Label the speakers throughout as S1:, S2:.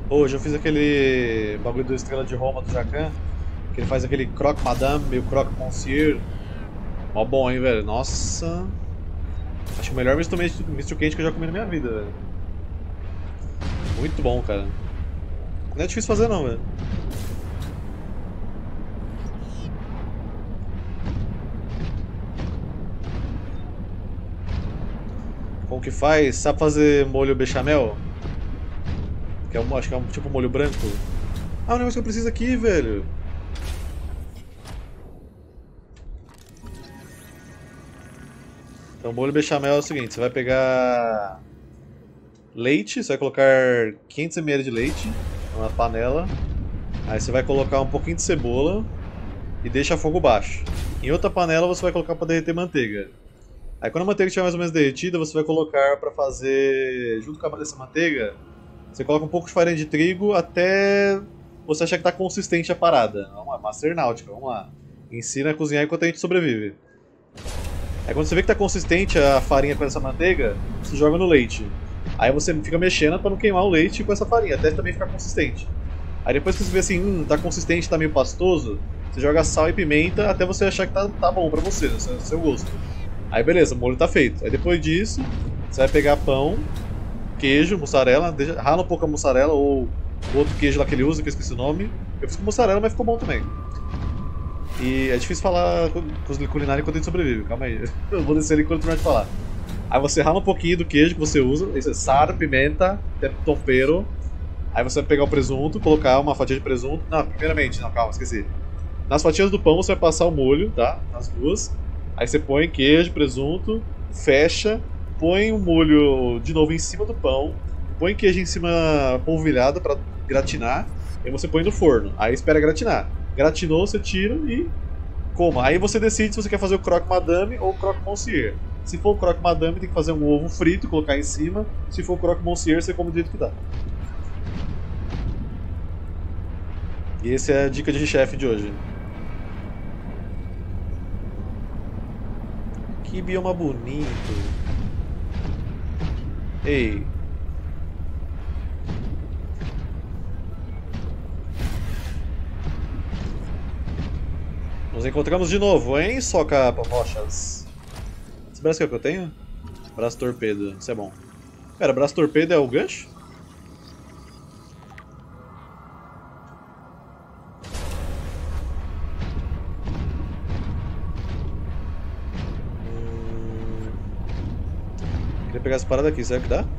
S1: Hoje eu fiz aquele bagulho do Estrela de Roma do Jacan, que ele faz aquele croque madame e o croque monsieur. Mó bom, hein, velho? Nossa. Acho que o melhor misto quente que eu já comi na minha vida, velho. Muito bom, cara. Não é difícil fazer não, velho. Como que faz? Sabe fazer molho bechamel? Que é acho que é um tipo molho branco. Ah, o negócio que eu preciso aqui, velho. Então, molho bechamel é o seguinte: você vai pegar leite, você vai colocar 500 ml de leite numa panela. Aí você vai colocar um pouquinho de cebola e deixa a fogo baixo. Em outra panela você vai colocar para derreter manteiga. Aí quando a manteiga estiver mais ou menos derretida, você vai colocar para fazer, junto com essa manteiga, você coloca um pouco de farinha de trigo até você achar que está consistente a parada. Vamos lá, Master Náutica, vamos lá. Ensina a cozinhar enquanto a gente sobrevive. Aí quando você vê que está consistente a farinha com essa manteiga, você joga no leite. Aí você fica mexendo para não queimar o leite com essa farinha, até também ficar consistente. Aí depois que você vê assim, tá consistente, tá meio pastoso, você joga sal e pimenta até você achar que tá bom pra você, no seu gosto. Aí beleza, o molho tá feito. Aí depois disso, você vai pegar pão, queijo, mussarela, rala um pouco a mussarela ou o outro queijo lá que ele usa, que eu esqueci o nome. Eu fiz com mussarela, mas ficou bom também. E é difícil falar com os culinários enquanto a gente sobrevive, calma aí. Eu vou descer ali enquanto terminar de falar. Aí você rala um pouquinho do queijo que você usa, isso é sal, pimenta, tempero. Aí você vai pegar o presunto, colocar uma fatia de presunto. Não, primeiramente, não, calma, esqueci. Nas fatias do pão você vai passar o molho, tá? Nas duas. Aí você põe queijo, presunto, fecha, põe o molho de novo em cima do pão, põe queijo em cima polvilhado pra gratinar, e você põe no forno. Aí espera gratinar. Gratinou, você tira e coma. Aí você decide se você quer fazer o croque madame ou o croque monsieur. Se for o croque madame, tem que fazer um ovo frito, colocar em cima. Se for o croque monsieur, você come do jeito que dá. E essa é a dica de chefe de hoje. Que bioma bonito. Ei. Nos encontramos de novo, hein, soca rochas. Esse braço que é o que eu tenho? Braço torpedo, isso é bom. Pera, braço torpedo é o gancho? Queria pegar essa parada aqui, será que dá? Dá.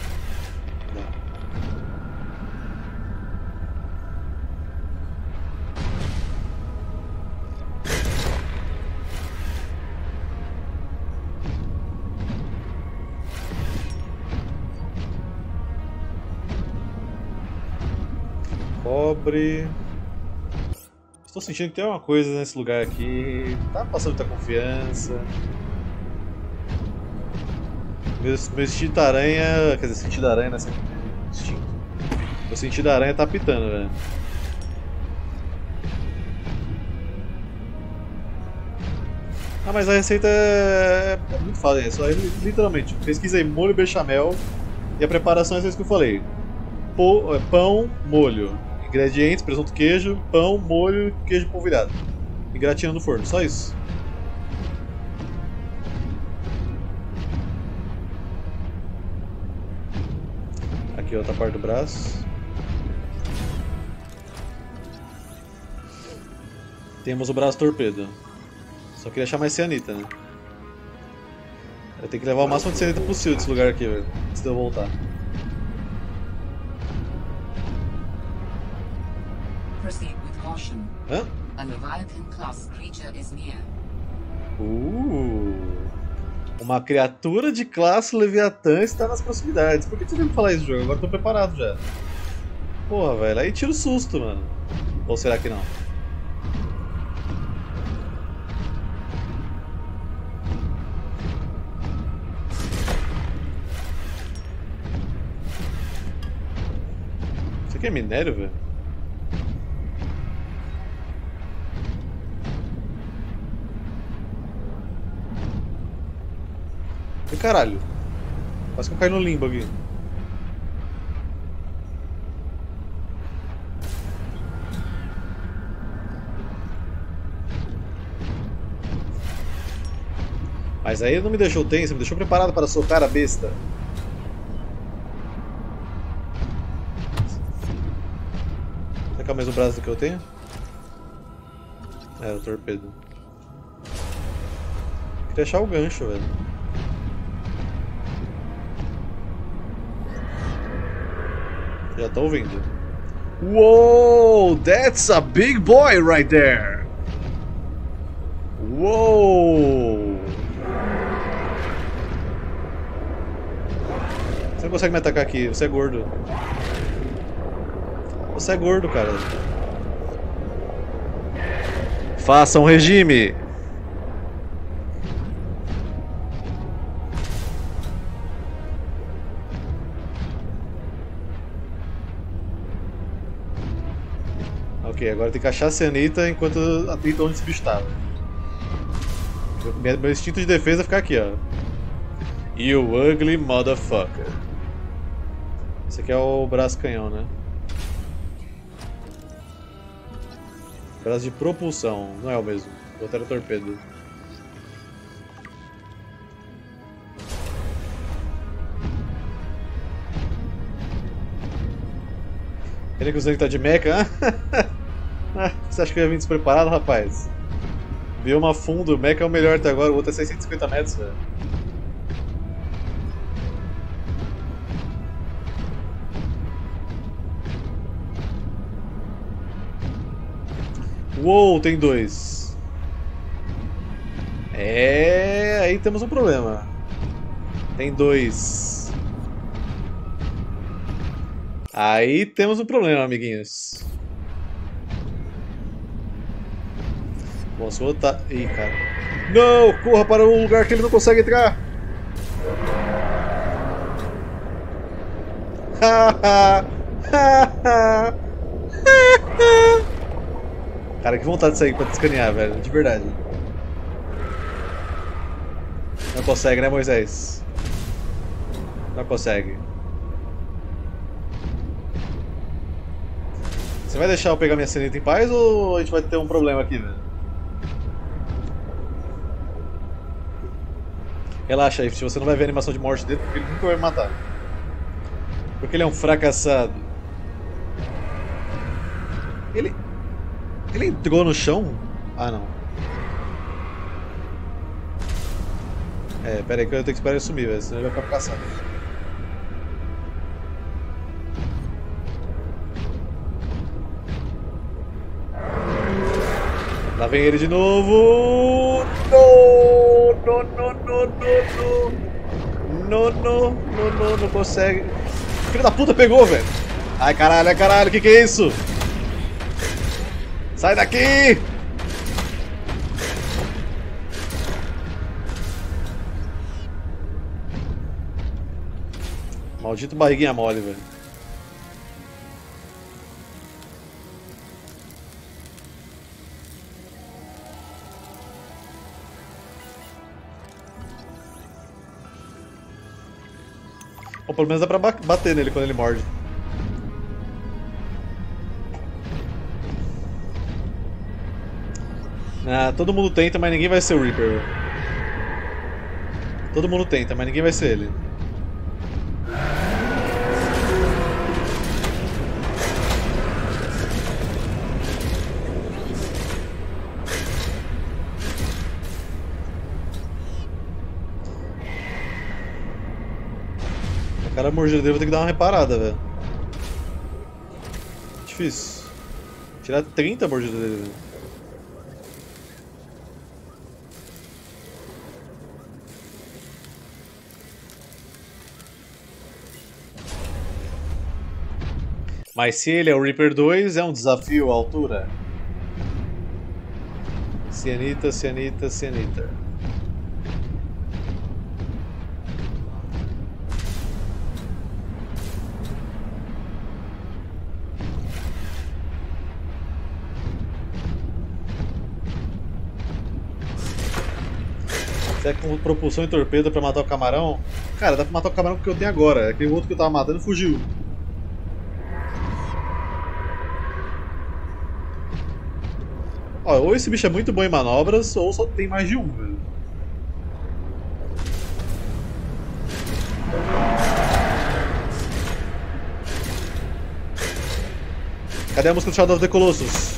S1: Cobre. Estou sentindo que tem uma coisa nesse lugar aqui. Tá passando muita confiança. Meu instinto da aranha. Quer dizer, sentido da aranha, né? Instinto. Meu sentido da aranha tá pitando, velho. Ah, mas a receita é muito fácil. É só literalmente pesquisa aí molho bechamel e a preparação é isso que eu falei: pão, molho. Ingredientes: presunto, queijo, pão, molho e queijo polvilhado. E gratinando no forno, só isso. Aqui outra parte do braço. Temos o braço torpedo. Só queria achar mais cianita, né? Eu tenho que levar o máximo de cianita possível desse lugar aqui, velho. Antes de eu voltar.
S2: Proceed with caution.
S1: Hã?
S2: A Leviathan-class creature is near.
S1: Uma criatura de classe Leviatã está nas proximidades. Por que você veio me falar isso, jogo? Agora eu tô preparado já. Porra, velho. Aí tira o susto, mano. Ou será que não? Isso aqui é minério, velho? E caralho. Quase que eu caí no limbo aqui. Mas aí não me deixou tenso, me deixou preparado para socar a besta. Será que é o mesmo braço do que eu tenho? É, o torpedo. Queria achar o gancho, velho. Já tô ouvindo. Whoa! That's a big boy right there! Whoa! Você não consegue me atacar aqui, você é gordo. Você é gordo, cara. Faça um regime! Ok, agora tem que achar a cianita enquanto atenta onde esse bicho tava. Meu instinto de defesa é ficar aqui, ó. You ugly motherfucker. Esse aqui é o braço canhão, né? Braço de propulsão, não é o mesmo. O outro era torpedo. Ele que o Zank tá de mecha? Você acha que eu ia vir despreparado, rapaz? Bioma fundo, o mecha é o melhor até agora, o outro é 650 metros, velho. Uou, tem dois. É, aí temos um problema. Tem dois. Aí temos um problema, amiguinhos. Bom, se o outro tá... Ih, cara. Não! Corra para um lugar que ele não consegue entrar! Cara, que vontade de sair pra te escanear, velho. De verdade. Não consegue, né, Moisés? Não consegue. Você vai deixar eu pegar minha cenita em paz ou a gente vai ter um problema aqui, velho? Relaxa aí, você não vai ver a animação de morte dele porque ele nunca vai me matar. Porque ele é um fracassado. Ele entrou no chão? Ah, não. É, pera aí que eu tenho que esperar ele sumir, velho, senão ele vai ficar caçado. Lá vem ele de novo! Não consegue. Filho da puta pegou, velho! Ai caralho, que é isso? Sai daqui! Maldito barriguinha mole, velho. Ou pelo menos dá pra bater nele quando ele morde. Ah, todo mundo tenta, mas ninguém vai ser o Reaper. Todo mundo tenta, mas ninguém vai ser ele. O cara mordido dele, vou ter que dar uma reparada, velho. Difícil. Tirar 30 mordidas dele, velho. Mas se ele é o Reaper 2, é um desafio à altura. Cianita. Será que com propulsão e torpedo pra matar o camarão? Cara, dá pra matar o camarão que eu tenho agora. Aquele outro que eu tava matando fugiu. Ó, ou esse bicho é muito bom em manobras, ou só tem mais de um, velho. Cadê a música do Shadow of the Colossus?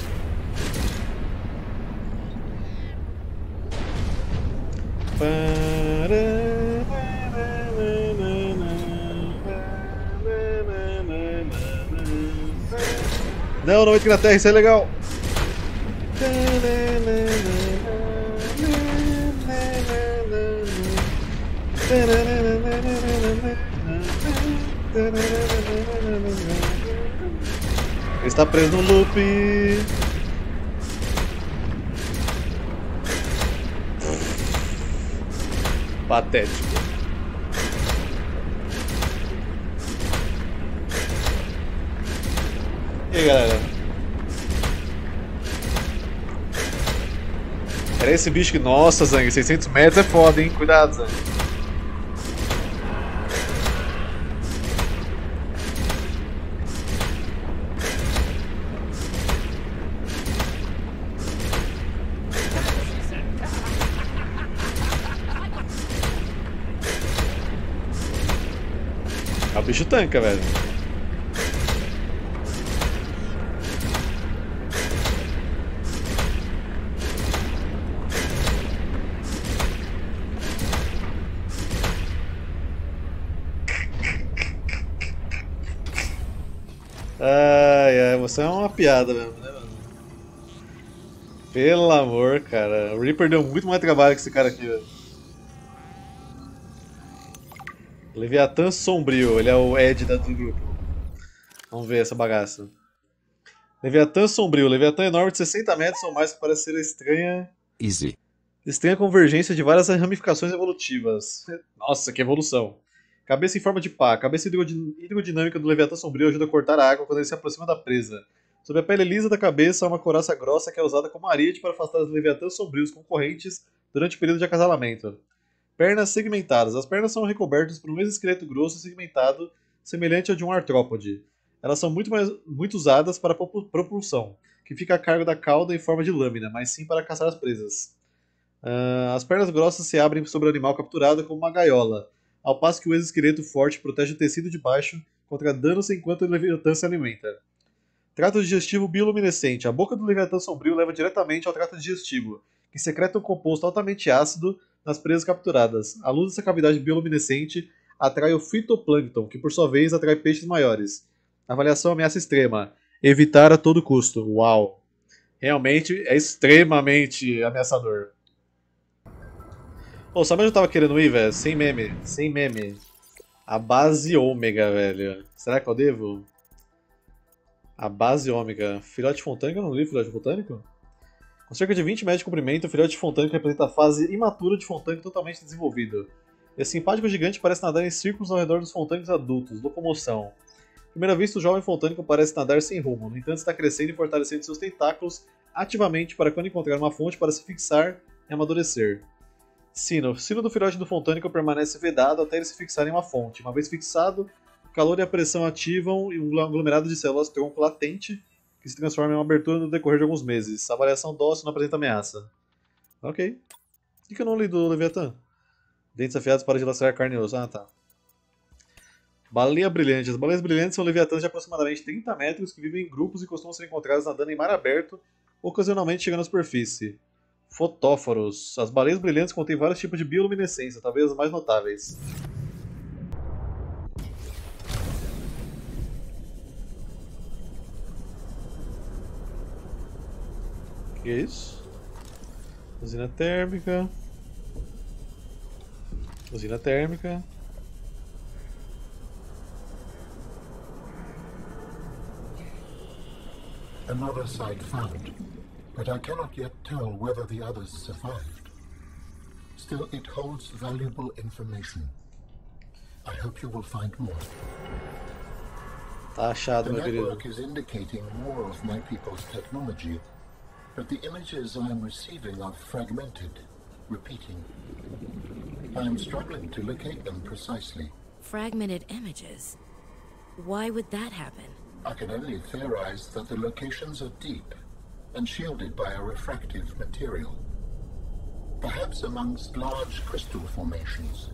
S1: Não, não entre na terra, isso é legal. Ele está preso no loop. Patético. E aí, galera? Era esse bicho que... Nossa, Zang, 600 metros é foda, hein? Cuidado, Zang. O bicho tanca, velho. Ai, você é uma piada mesmo, né, mano? Pelo amor, cara. O Reaper deu muito mais trabalho que esse cara aqui, velho. Leviatã Sombrio, ele é o Ed do grupo. Vamos ver essa bagaça. Leviatã Sombrio, Leviatã enorme de 60 metros ou mais que parece ser estranha.
S3: Easy.
S1: Estranha convergência de várias ramificações evolutivas. Nossa, que evolução. Cabeça em forma de pá. Cabeça hidrodinâmica do Leviatã Sombrio ajuda a cortar a água quando ele se aproxima da presa. Sob a pele lisa da cabeça há uma couraça grossa que é usada como ariete para afastar os Leviatãs Sombrios concorrentes durante o período de acasalamento. Pernas segmentadas. As pernas são recobertas por um exoesqueleto grosso e segmentado, semelhante ao de um artrópode. Elas são muito usadas para propulsão, que fica a cargo da cauda em forma de lâmina, mas sim para caçar as presas. As pernas grossas se abrem sobre o animal capturado como uma gaiola, ao passo que o exoesqueleto forte protege o tecido de baixo contra danos enquanto o Leviatã se alimenta. Trato digestivo bioluminescente. A boca do Leviatã Sombrio leva diretamente ao trato digestivo, que secreta um composto altamente ácido nas presas capturadas. A luz dessa cavidade bioluminescente atrai o fitoplâncton, que por sua vez atrai peixes maiores. Avaliação ameaça extrema. Evitar a todo custo. Uau! Realmente é extremamente ameaçador. Ô, sabe onde eu tava querendo ir, velho? Sem meme. Sem meme. A base ômega, velho. Será que eu devo? A base ômega. Filhote fontânico? Eu não li filhote botânico? Com cerca de 20 metros de comprimento, o filhote fontânico representa a fase imatura de fontânico totalmente desenvolvido. Esse simpático gigante parece nadar em círculos ao redor dos fontânicos adultos. Locomoção. À primeira vista, o jovem fontânico parece nadar sem rumo, no entanto está crescendo e fortalecendo seus tentáculos ativamente para quando encontrar uma fonte para se fixar e amadurecer. Sino. O sino do filhote do fontânico permanece vedado até ele se fixar em uma fonte. Uma vez fixado, o calor e a pressão ativam um aglomerado de células tronco latente que se transforma em uma abertura no decorrer de alguns meses. A variação dócil não apresenta ameaça. Ok. O que eu não li do Leviatã? Dentes afiados para dilacerar carne e osso. Ah, tá. Baleia brilhante. As baleias brilhantes são leviatãs de aproximadamente 30 metros que vivem em grupos e costumam ser encontradas nadando em mar aberto, ocasionalmente chegando à superfície. Fotóforos. As baleias brilhantes contêm vários tipos de bioluminescência, talvez as mais notáveis. O que é isso? Usina térmica. Usina térmica.
S4: Another site found, but I cannot yet tell whether the others survived. Still, it holds valuable information. I hope you will find more.
S1: Tá achado,
S4: The
S1: meu querido.
S4: network is indicating more of my people's technology, but the images I am receiving are fragmented, repeating. I am struggling to locate them precisely.
S5: Fragmented images? Why would that happen?
S4: I can only theorize that the locations are deep and shielded by a refractive material. Perhaps amongst large crystal formations.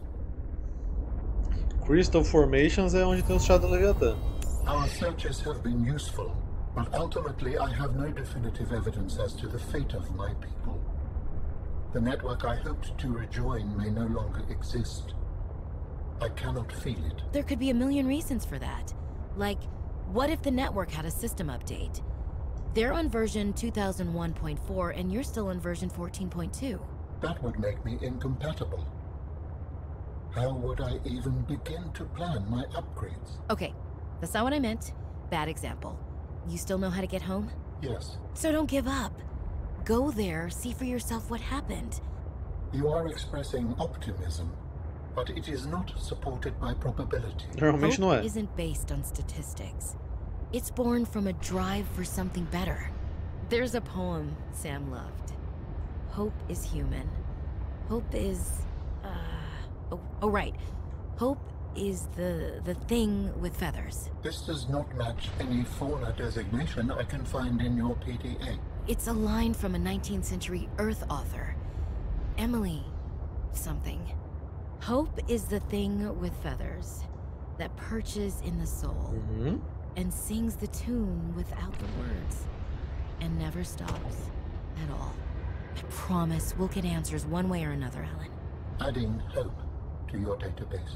S1: Crystal Formations é onde tem os chá do Leviatã.
S4: Our searches have been useful, But ultimately, I have no definitive evidence as to the fate of my people. The network I hoped to rejoin may no longer exist. I cannot feel it.
S5: There could be a million reasons for that. Like, what if the network had a system update? They're on version 2001.4 and you're still on version 14.2.
S4: That would make me incompatible. How would I even begin to plan my upgrades?
S5: Okay, that's not what I meant. Bad example. You still know how to get home?
S4: Yes,
S5: So don't give up. Go there, see for yourself what happened.
S4: you are expressing optimism, but it is not supported by probability.
S1: Normalmente não
S5: Hope
S1: é.
S5: isn't based on statistics. It's born from a drive for something better. There's a poem Sam loved. Hope is human. Hope is... Oh, right. Hope is the thing with feathers.
S4: This does not match any fauna designation I can find in your PDA.
S5: It's a line from a 19th century Earth author. Emily... something. Hope is the thing with feathers that perches in the soul
S1: Uhum.
S5: and sings the tune without the words and never stops at all. I promise we'll get answers one way or another, Alan.
S4: Adding hope to your database.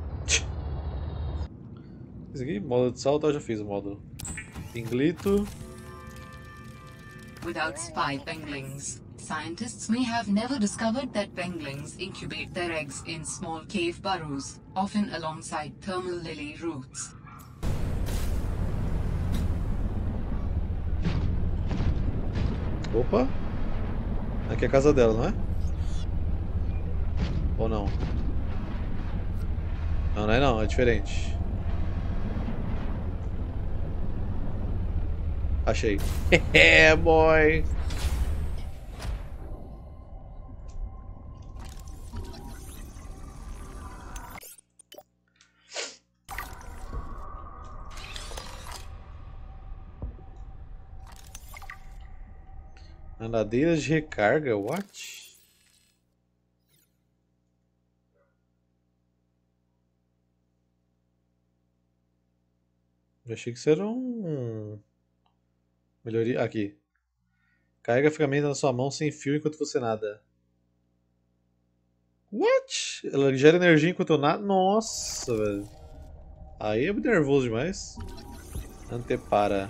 S1: Esse aqui, modo de salto, eu já fiz o modo. Inglito.
S2: Without spy penguins, scientists may have never discovered that penguins incubate their eggs in small cave burrows, often alongside thermal lily roots.
S1: Opa! Aqui é a casa dela, não é? Ou não? Não, não é não, é diferente. Achei. É, boy! Nadadeiras de recarga, what? Eu achei que isso era um... Melhoria... Aqui. Carrega a ferramenta na sua mão sem fio enquanto você nada. What? Ela gera energia enquanto eu nado? Nossa, velho. Aí é muito nervoso demais. Antepara.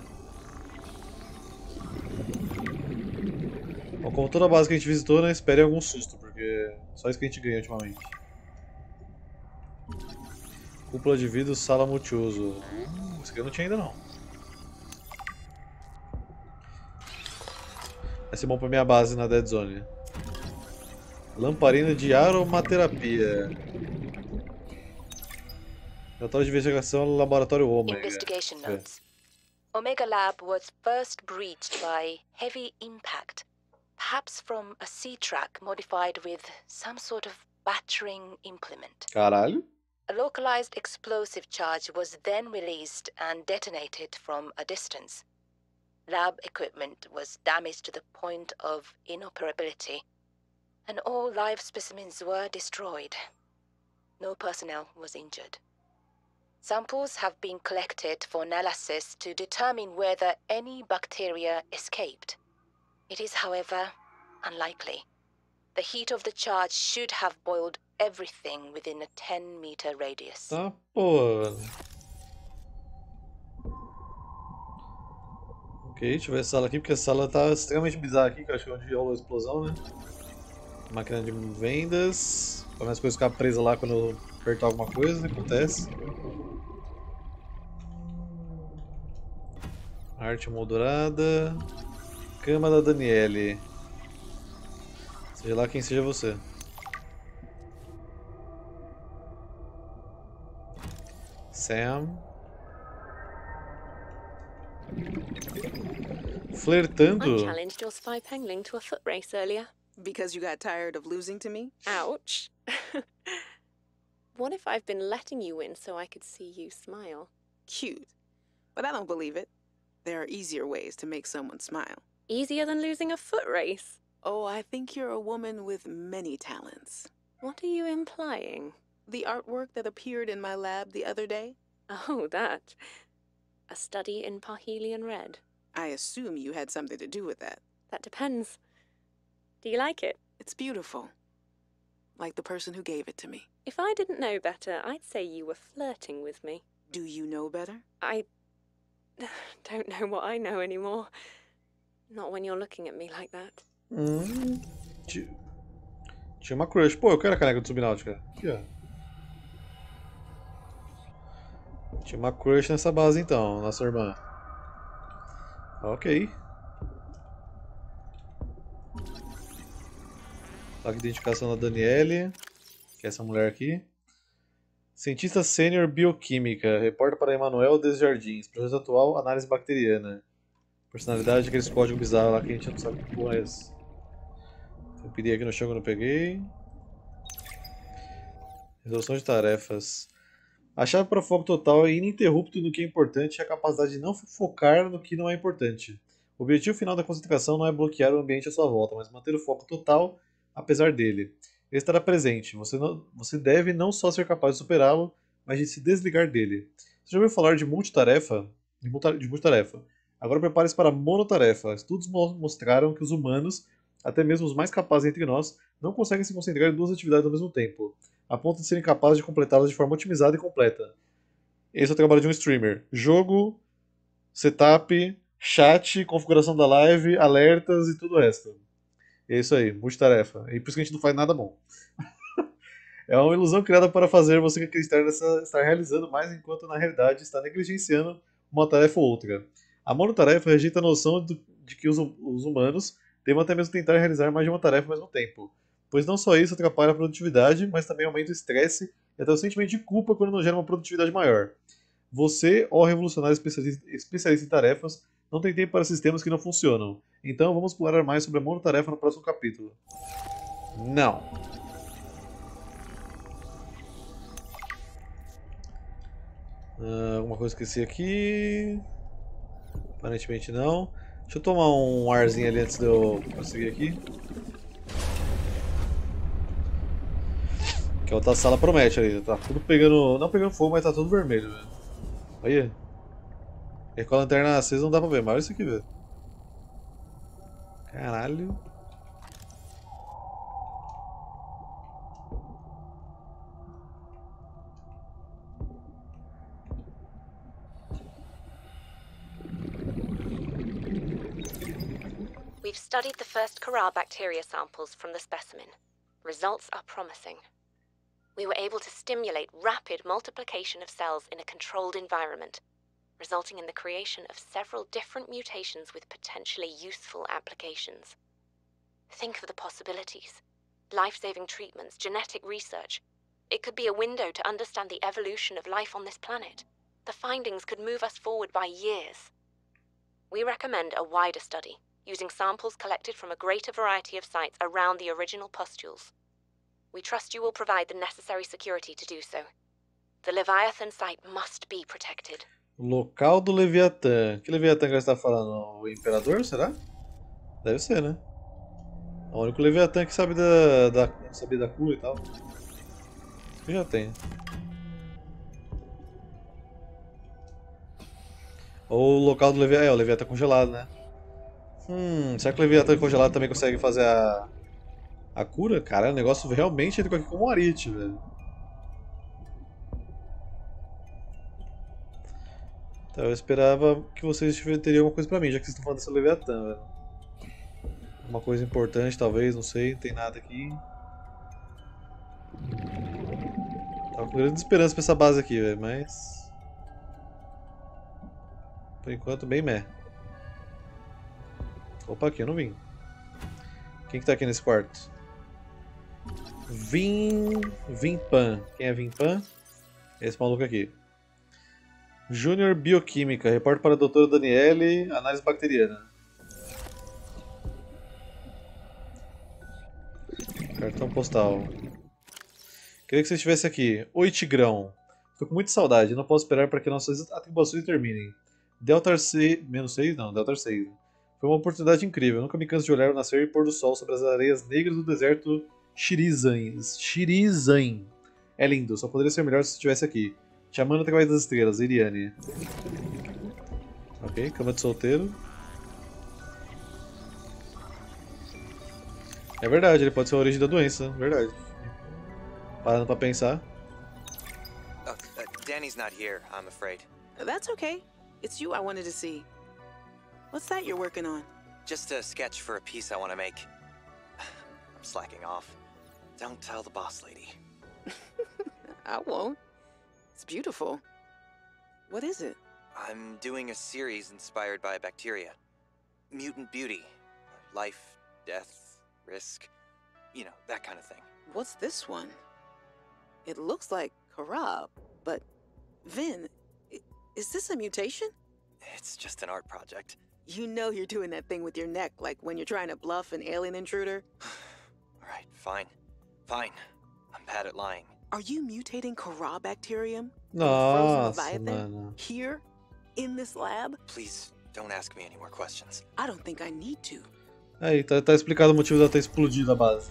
S1: Bom, como toda base que a gente visitou, não espere algum susto, porque só isso que a gente ganha ultimamente. Cúpula de vidro, sala multiuso. Isso aqui eu não tinha ainda não. Vai ser bom pra minha base na Dead Zone. Lamparina de aromaterapia. Laboratório de investigação no laboratório Omega.
S3: Investigation
S1: É.
S3: notes. Omega Lab was first breached by heavy impact, perhaps from a sea track modified with some sort of battering implement.
S1: Caralho.
S3: A localized explosive charge was then released and detonated from a distance. Lab equipment was damaged to the point of inoperability, and all live specimens were destroyed. No personnel was injured. Samples have been collected for analysis to determine whether any bacteria escaped. It is, however, unlikely. The heat of the charge should have boiled everything within a 10-meter radius.
S1: Tá, porra. Ok, deixa eu ver a sala aqui, porque a sala tá extremamente bizarra aqui, que eu acho que é onde rolou a explosão, né? Máquina de vendas. Para as coisas ficar presas lá quando eu apertar alguma coisa, acontece. Arte moldurada. Cama da Daniele. Seja lá quem seja você. Sam. Flertando?
S6: I challenged your spy pengling to a foot race earlier.
S7: Because you got tired of losing to me?
S6: Ouch. What if I've been letting you win so I could see you smile?
S7: Cute. But I don't believe it. There are easier ways to make someone smile.
S6: Easier than losing a foot race?
S7: Oh, I think you're a woman with many talents.
S6: What are you implying?
S7: The artwork that appeared in my lab the other day?
S6: Oh, that. A study in Parhelion Red.
S7: I assume you had something to do with that.
S6: That depends. Do you like it?
S7: It's beautiful. Like the person who gave it to me.
S6: If I didn't know better, I'd say you were flirting with me.
S7: Do you know better?
S6: I don't know what I know anymore. Not when you're looking at me like that.
S1: Tinha uma crush. Pô, eu quero a caneca do Subnáutica. Aqui, ó. Tinha uma crush nessa base então, nossa irmã. Ok. Placa de identificação da Daniele, que é essa mulher aqui. Cientista sênior bioquímica, reporta para Emanuel Desjardins. Projeto atual, análise bacteriana. Personalidade, aqueles códigos bizarros lá que a gente não sabe que porra é esse. Eu pedi aqui no chão que eu não peguei. Resolução de tarefas. A chave para o foco total é ininterrupto no que é importante e a capacidade de não focar no que não é importante. O objetivo final da concentração não é bloquear o ambiente à sua volta, mas manter o foco total apesar dele. Ele estará presente. Você deve não só ser capaz de superá-lo, mas de se desligar dele. Você já ouviu falar de multitarefa? Agora prepare-se para a monotarefa. Estudos mostraram que os humanos, até mesmo os mais capazes entre nós, não conseguem se concentrar em duas atividades ao mesmo tempo, a ponto de serem capazes de completá-las de forma otimizada e completa. Esse é o trabalho de um streamer. Jogo, setup, chat, configuração da live, alertas e tudo o resto. É isso aí, multitarefa. E por isso que a gente não faz nada bom. É uma ilusão criada para fazer você acreditar estar realizando mais enquanto na realidade está negligenciando uma tarefa ou outra. A monotarefa rejeita a noção de que os humanos devem até mesmo tentar realizar mais de uma tarefa ao mesmo tempo, pois não só isso atrapalha a produtividade, mas também aumenta o estresse e até o sentimento de culpa quando não gera uma produtividade maior. Você, ó revolucionário especialista em tarefas, não tem tempo para sistemas que não funcionam. Então vamos explorar mais sobre a monotarefa no próximo capítulo. Não. Alguma coisa que eu esqueci aqui? Aparentemente não. Deixa eu tomar um arzinho ali antes de eu prosseguir aqui. Que a outra sala promete ali. Tá tudo pegando. Não pegando fogo, mas tá tudo vermelho, velho. Olha. E com a lanterna acesa não dá pra ver, mas olha isso aqui, velho. Caralho.
S8: We've studied the first Corral bacteria samples from the specimen. Results are promising. We were able to stimulate rapid multiplication of cells in a controlled environment, resulting in the creation of several different mutations with potentially useful applications. Think of the possibilities. Life-saving treatments, genetic research. It could be a window to understand the evolution of life on this planet. The findings could move us forward by years. We recommend a wider study, using samples collected from a greater variety of sites around the original pustules. We trust you will provide the necessary security to do so. The Leviathan site must be protected.
S1: Local do Leviatã. Que Leviatã que você está falando? O Imperador, será? Deve ser, né? É o único Leviatã que sabe da cura e tal. Isso que já tem. Ou o local do Leviatã. É, o Leviatã congelado, né? Será que o Leviatã congelado também consegue fazer a cura? Cara, o negócio realmente é como um Arite, velho. Então, eu esperava que vocês teriam alguma coisa pra mim, já que vocês estão falando dessa Leviatã, velho. Uma coisa importante, talvez, não sei, não tem nada aqui. Tava com grande esperança pra essa base aqui, velho, mas... Por enquanto, bem meh. Opa, aqui eu não vim. Quem que tá aqui nesse quarto? Vimpan. Quem é Vimpan? Esse maluco aqui. Júnior Bioquímica. Repórter para a doutora Daniele. Análise bacteriana. Cartão postal. Queria que você estivesse aqui. Oi, Tigrão. Estou com muita saudade. Não posso esperar para que nossas atribuições terminem. Delta 6... Menos 6? Não, Delta 6. Foi uma oportunidade incrível. Eu nunca me canso de olhar o nascer e pôr do sol sobre as areias negras do deserto Shirizain. É lindo. Só poderia ser melhor se estivesse aqui. Te amando através das estrelas, Iriane. Ok, cama de solteiro. É verdade, ele pode ser a origem da doença, verdade. Parando pra pensar.
S9: Danny's not here, I'm afraid.
S7: That's okay. It's you I wanted to see. What's that you're working on?
S9: Just a sketch for a piece I want to make. I'm slacking off. Don't tell the boss lady.
S7: I won't. It's beautiful. What is it?
S9: I'm doing a series inspired by bacteria. Mutant beauty. Life, death, risk. You know, that kind of thing.
S7: What's this one? It looks like Karab, but Vin, is this a mutation?
S9: It's just an art project.
S7: You know you're doing that thing with your neck, like when you're trying to bluff an alien intruder.
S9: Alright, fine. Fine. I'm bad at lying.
S7: Are you mutating Corabacterium?
S1: Nossa,
S7: Leviathan?
S1: mano.
S7: Here? In this lab?
S9: Please, don't ask me any more questions.
S7: I don't think I need to.
S1: Aí, tá explicado o motivo dela ter explodido a base.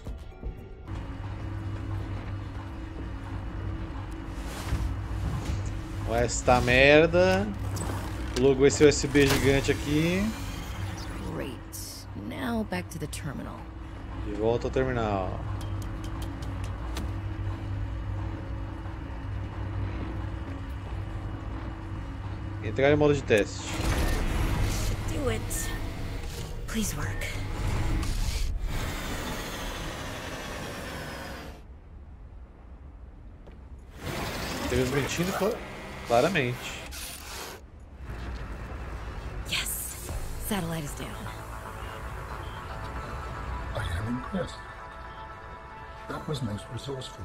S1: Esta merda. Logo esse USB gigante aqui.
S5: Great. Now back to the terminal.
S1: E volta ao terminal. Entrar em modo de teste.
S5: Do it. Please work.
S1: Eles mentindo claramente.
S5: Yes. Satellite is down.
S4: I am impressed. That was most resourceful.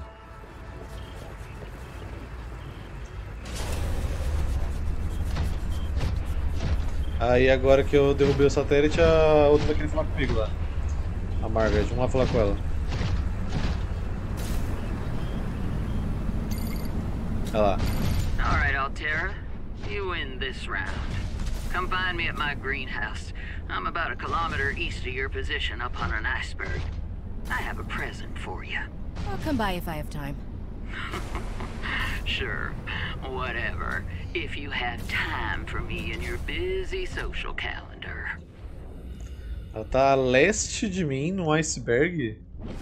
S1: Aí agora que eu derrubei o satélite, a outra vai querer falar comigo lá. A Margaret, vamos lá falar com ela. Olha lá.
S10: Alright, Altera. You win this round. Come find me at my greenhouse. I'm about a kilometer east of your position up on an iceberg. I have a present for you.
S5: I'll come by if I have time.
S10: Sure, whatever. If you have time for me in your busy social calendar.
S1: Ela tá a leste de mim, no iceberg?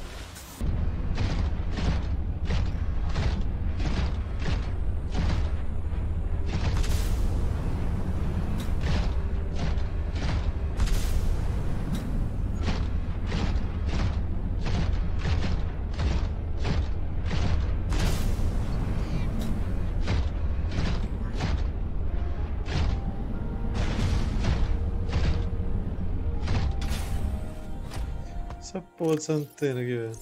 S1: Essa porra dessa antena aqui, velho.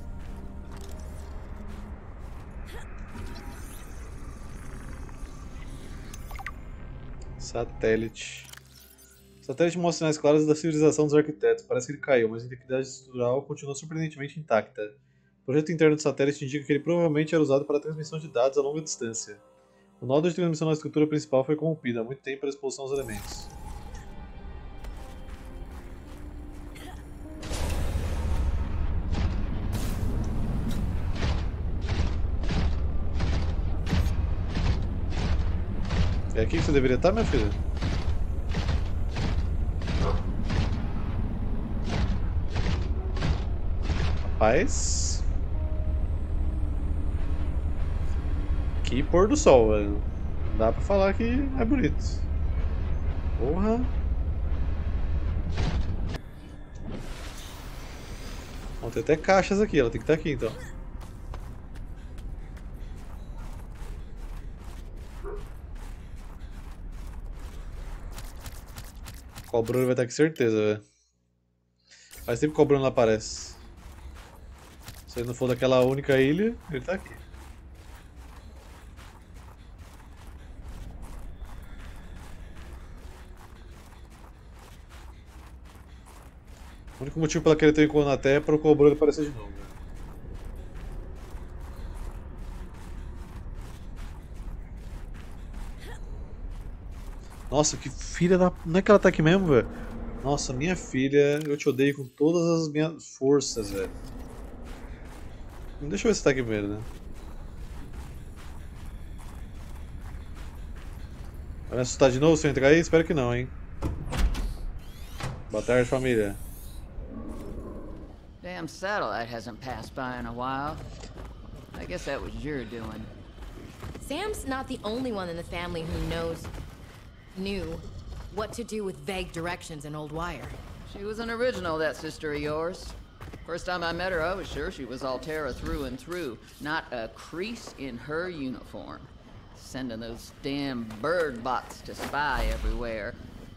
S1: Satélite. O satélite mostra sinais claros da civilização dos arquitetos. Parece que ele caiu, mas a integridade estrutural continua surpreendentemente intacta. O projeto interno do satélite indica que ele provavelmente era usado para a transmissão de dados a longa distância. O nó de transmissão na estrutura principal foi corrompido há muito tempo pela exposição aos elementos. É aqui que você deveria estar, minha filha? Rapaz. Que pôr do sol, velho. Dá pra falar que é bonito. Porra. Vão ter até caixas aqui, ela tem que estar aqui então. O Bruno vai estar aqui, certeza, velho. Faz tempo que o Bruno não aparece. Se ele não for daquela única ilha, ele tá aqui. O único motivo pra ela querer ter um encontro na Terra é para o Cobra aparecer de novo. Nossa, que filha da... Não é que ela tá aqui mesmo, velho? Nossa, minha filha, eu te odeio com todas as minhas forças, velho. Deixa eu ver se tá aqui primeiro, né? Vai me assustar de novo se eu entrar aí? Espero que não, hein? Boa tarde, família.
S10: Damn satellite hasn't passed by in a while. I guess that was your doing.
S5: Sam's not the only one in the family who knew what to do with vague directions in Old Wire.
S10: She was an original, that sister of yours. First time I met her, I was sure she was Alterra through and through. Not a crease in her uniform. Sending those damn bird bots to spy everywhere.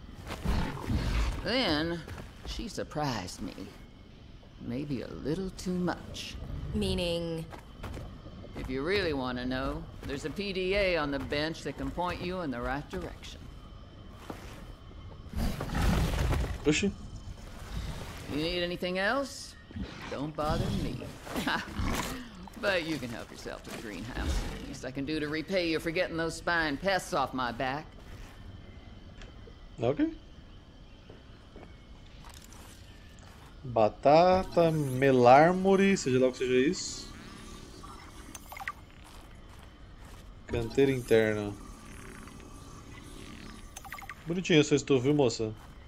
S10: Then, she surprised me. Maybe a little too much.
S5: Meaning?
S10: If you really want to know, there's a PDA on the bench that can point you in the right direction.
S1: Oxi.
S10: You need anything else? Don't bother me. But you can help yourself to the greenhouse. Least I can do to repay you for getting those spine pests off my back.
S1: Ok. Batata, melármore, seja lá o que seja isso. Canteira interna. Bonitinho essa estufa, viu, moça?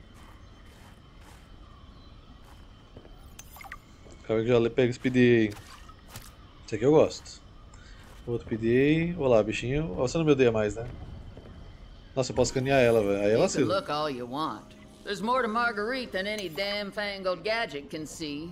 S1: Acabei que já pega esse PDA. Esse aqui eu gosto. Outro PDA. Olá, bichinho. Você não me odeia mais, né? Nossa, eu posso escanear ela, velho. Aí ela
S10: You can
S1: acende.
S10: look all you want. There's more to Marguerite than any damn fangled gadget can see.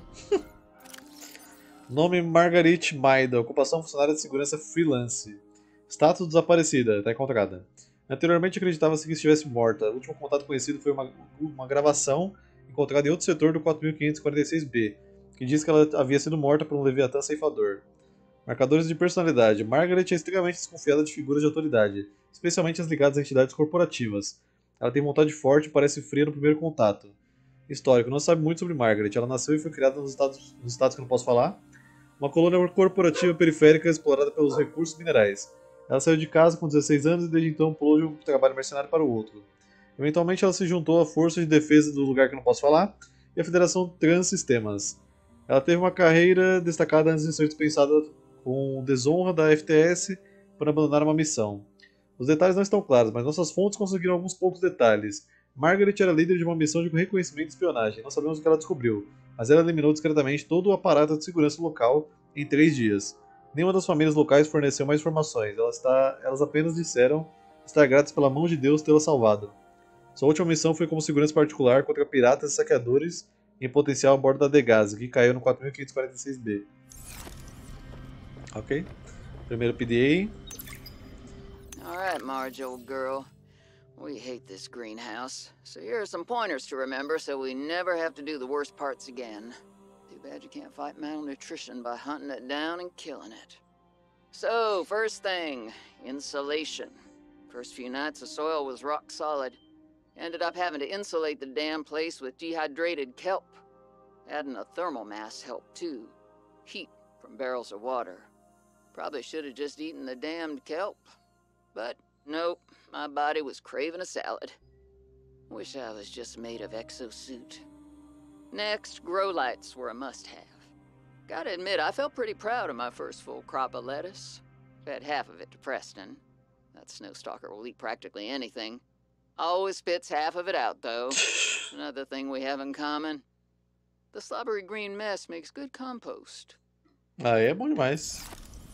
S1: Nome Margarite Maida. Ocupação funcionária de segurança freelance. Status desaparecida. Está encontrada. Anteriormente acreditava-se que estivesse morta. O último contato conhecido foi uma gravação encontrada em outro setor do 4546B, que diz que ela havia sido morta por um Leviatã ceifador. Marcadores de personalidade. Margaret é extremamente desconfiada de figuras de autoridade, especialmente as ligadas a entidades corporativas. Ela tem vontade forte e parece fria no primeiro contato. Histórico. Não se sabe muito sobre Margaret. Ela nasceu e foi criada nos estados que eu não posso falar. Uma colônia corporativa periférica explorada pelos recursos minerais. Ela saiu de casa com 16 anos e desde então pulou de um trabalho mercenário para o outro. Eventualmente ela se juntou à Força de Defesa do lugar que eu não posso falar e à Federação Transsistemas. Ela teve uma carreira destacada antes de ser dispensada com desonra da FTS por abandonar uma missão. Os detalhes não estão claros, mas nossas fontes conseguiram alguns poucos detalhes. Margaret era líder de uma missão de reconhecimento e espionagem. Não sabemos o que ela descobriu, mas ela eliminou discretamente todo o aparato de segurança local em 3 dias. Nenhuma das famílias locais forneceu mais informações. Elas apenas disseram estar gratas pela mão de Deus tê-la salvado. Sua última missão foi como segurança particular contra piratas e saqueadores em potencial a bordo da Degase, que caiu no 4546B. Ok. Primeiro PDA.
S10: Alright, Marge, old girl. We hate this greenhouse, so here are some pointers to remember so we never have to do the worst parts again. Too bad you can't fight malnutrition by hunting it down and killing it. So, first thing, insulation. First few nights the soil was rock solid. Ended up having to insulate the damn place with dehydrated kelp. Adding a thermal mass helped too. Heat from barrels of water. Probably should have just eaten the damned kelp. But nope, my body was craving a salad. Wish I was just made of exosuit. Next, grow lights were a must-have. Gotta admit, I felt pretty proud of my first full crop of lettuce. Fed half of it to Preston. That snowstalker will eat practically anything. Always spits half of it out, though. Another thing we have in common. The slobbery green mess makes good compost.
S1: Aí é bom demais.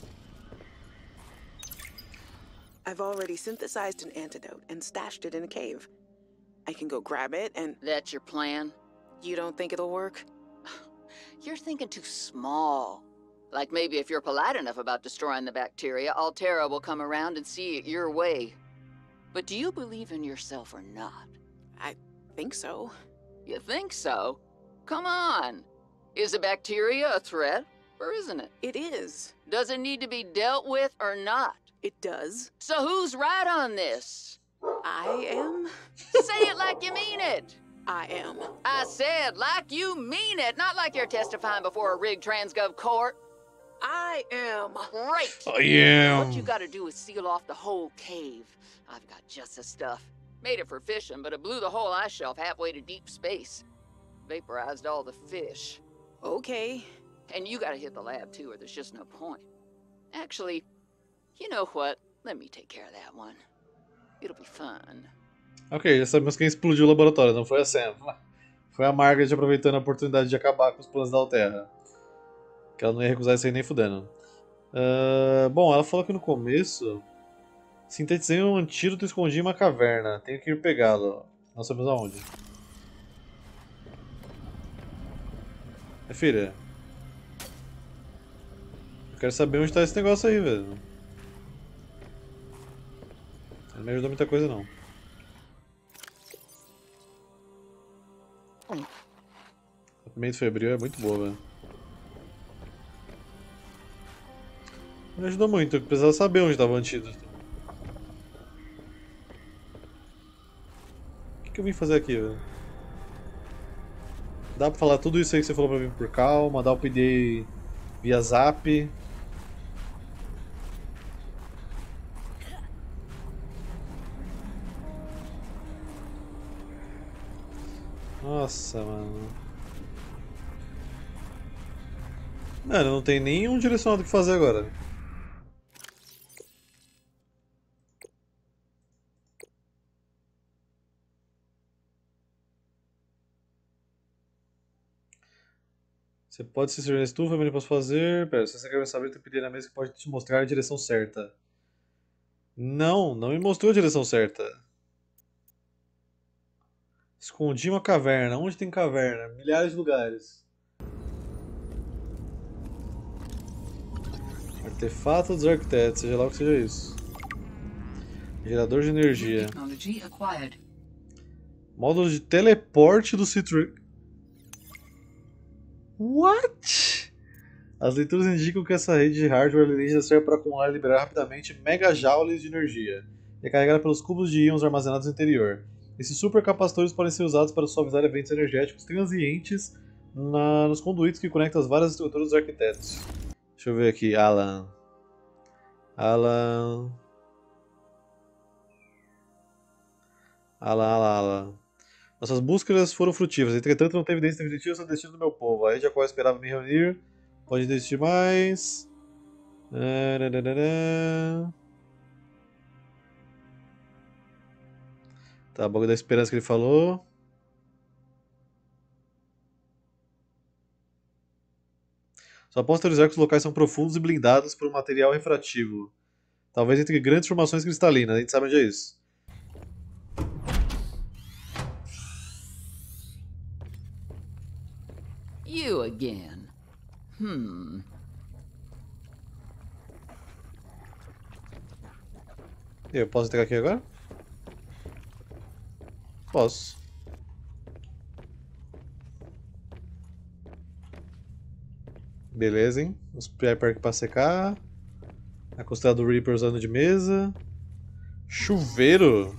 S7: I've already synthesized an antidote and stashed it in a cave. I can go grab it and...
S10: That's your plan?
S7: You don't think it'll work?
S10: You're thinking too small. Like maybe if you're polite enough about destroying the bacteria, Alterra will come around and see it your way. But do you believe in yourself or not?
S7: I think so.
S10: You think so? Come on! Is the bacteria a threat, or isn't it?
S7: It is.
S10: Does it need to be dealt with or not?
S7: It does.
S10: So who's right on this?
S7: I am.
S10: Say it like you mean it!
S7: I am.
S10: I said like you mean it, not like you're testifying before a rigged transgov court.
S7: I am.
S10: Great!
S1: I am.
S10: What you gotta do is seal off the whole cave. I've got just the stuff. Made it for fishing, but it blew the whole ice shelf halfway to deep space. Vaporized all the fish.
S7: Okay.
S10: And you gotta hit the lab too, or there's just no point. Actually, you know what? Let me take care of that one. It'll be fun.
S1: Ok, já sabemos quem explodiu o laboratório, não foi a Sam. Foi a Margaret aproveitando a oportunidade de acabar com os planos da Alterra. Que ela não ia recusar isso aí nem fudendo. Bom, ela falou que no começo sintetizei um antídoto escondido em uma caverna. Tenho que ir pegá-lo. Nós sabemos aonde. Filha, eu quero saber onde tá esse negócio aí, velho. Não me ajudou muita coisa, não. A pimenta febril é muito boa, velho. Não me ajudou muito, eu precisava saber onde estava o antídoto. O que eu vim fazer aqui, velho? Dá pra falar tudo isso aí que você falou pra mim por calma, mandar o PDA via zap. Nossa, mano. Mano, não tem nenhum direcionado o que fazer agora. Você pode se servir na estufa, mas eu posso fazer. Pera, se você quer saber, tem pedir na mesa que pode te mostrar a direção certa. Não, não me mostrou a direção certa. Escondi uma caverna. Onde tem caverna? Milhares de lugares. Artefato dos arquitetos, seja lá o que seja isso. Gerador de energia. Módulo de teleporte do Citric. What? As leituras indicam que essa rede de hardware alienígena serve para acumular e liberar rapidamente megajoules de energia, recarregada pelos cubos de íons armazenados no interior. Esses supercapacitores podem ser usados para suavizar eventos energéticos transientes nos conduítes que conectam as várias estruturas dos arquitetos. Deixa eu ver aqui, Alan. Nossas buscas foram frutíferas, entretanto não teve evidência definitiva sobre o destino do meu povo. A rede a qual eu esperava me reunir pode desistir mais. Tá, o bagulho da esperança que ele falou. Só posso teorizar que os locais são profundos e blindados por um material refrativo. Talvez entre grandes formações cristalinas, a gente sabe onde é isso.
S11: You again.
S1: Eu posso entrar aqui agora? Posso. Beleza, hein? Os Piper aqui pra secar. A costela do Reaper usando de mesa. Chuveiro.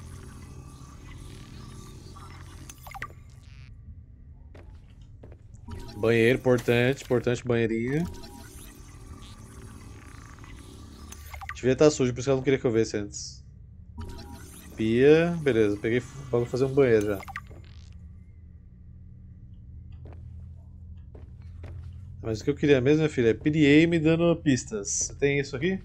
S1: Banheiro, importante banheirinho. Devia estar sujo, por isso que ela não queria que eu visse antes. Pia, beleza, peguei pra fazer um banheiro já. Mas o que eu queria mesmo, minha filha, é PDA me dando pistas. Você tem isso aqui?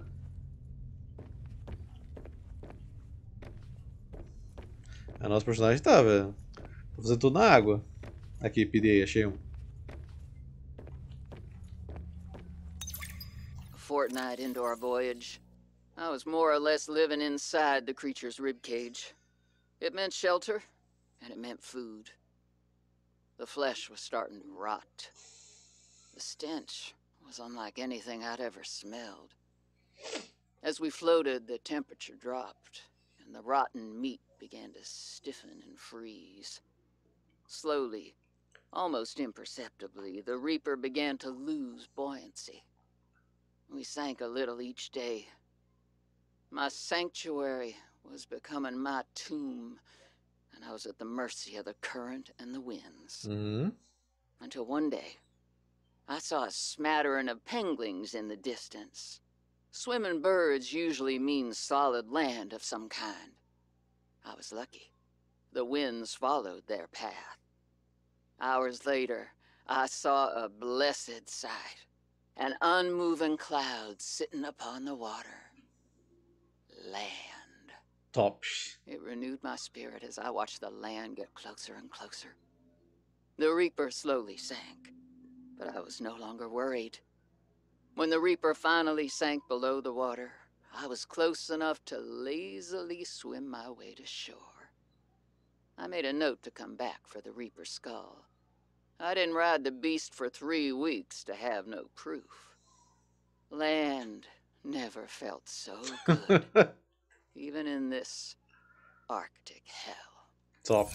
S1: A nossa personagem tá, velho. Vou fazer tudo na água. Aqui, PDA, achei um.
S11: A fortnight into our voyage, I was more or less living inside the creature's ribcage. It meant shelter, and it meant food. The flesh was starting to rot. The stench was unlike anything I'd ever smelled. As we floated, the temperature dropped, and the rotten meat began to stiffen and freeze. Slowly, almost imperceptibly, the Reaper began to lose buoyancy. We sank a little each day. My sanctuary was becoming my tomb, and I was at the mercy of the current and the winds. Until one day, I saw a smattering of penguins in the distance. Swimming birds usually mean solid land of some kind. I was lucky. The winds followed their path. Hours later, I saw a blessed sight. An unmoving cloud sitting upon the water. Land.
S1: Top.
S11: It renewed my spirit as I watched the land get closer and closer. The Reaper slowly sank, but I was no longer worried. When the Reaper finally sank below the water, I was close enough to lazily swim my way to shore. I made a note to come back for the Reaper's skull. I didn't ride the beast for 3 weeks to have no proof. Land never felt so good, even in this Arctic hell.
S1: Top.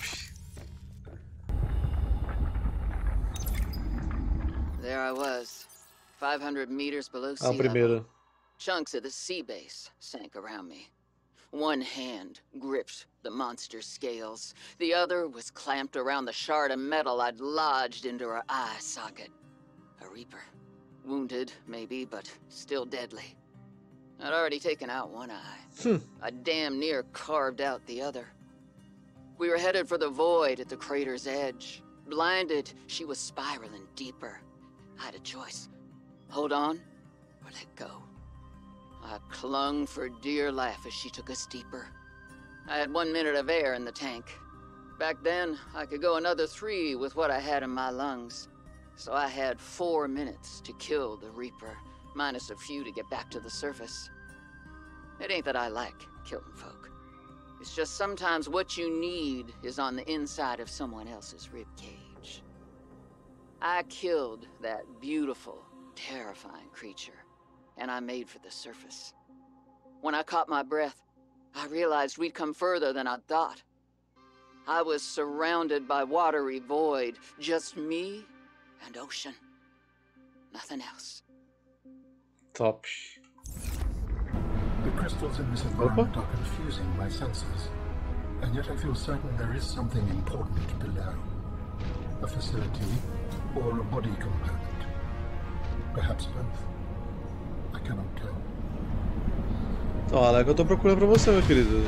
S11: There I was, 500 meters below sea
S1: A primeira.
S11: level. Chunks of the sea base sank around me. One hand gripped the monster's scales. The other was clamped around the shard of metal I'd lodged into her eye socket. A Reaper. Wounded, maybe, but still deadly. I'd already taken out one eye. I damn near carved out the other. We were headed for the void at the crater's edge. Blinded, she was spiraling deeper. I had a choice. Hold on, or let go. I clung for dear life as she took us deeper. I had 1 minute of air in the tank. Back then, I could go another 3 with what I had in my lungs. So I had 4 minutes to kill the Reaper, minus a few to get back to the surface. It ain't that I like killing folk. It's just sometimes what you need is on the inside of someone else's ribcage. I killed that beautiful, terrifying creature, and I made for the surface. When I caught my breath, I realized we'd come further than I'd thought. I was surrounded by watery void, just me and ocean. Nothing else.
S1: Top.
S4: The crystals in this environment are confusing my senses, and yet I feel certain there is something important below. A facility or a body component. Perhaps both. I cannot tell.
S1: Olha lá que eu tô procurando pra você, meu querido.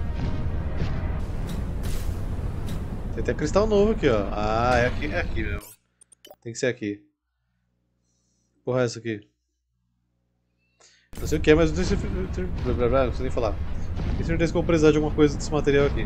S1: Tem até cristal novo aqui, ó. Ah, é aqui mesmo. Tem que ser aqui. Porra, é essa aqui? Não sei o que é, mas não sei se... Não sei nem falar. Tenho certeza que eu vou precisar de alguma coisa desse material aqui.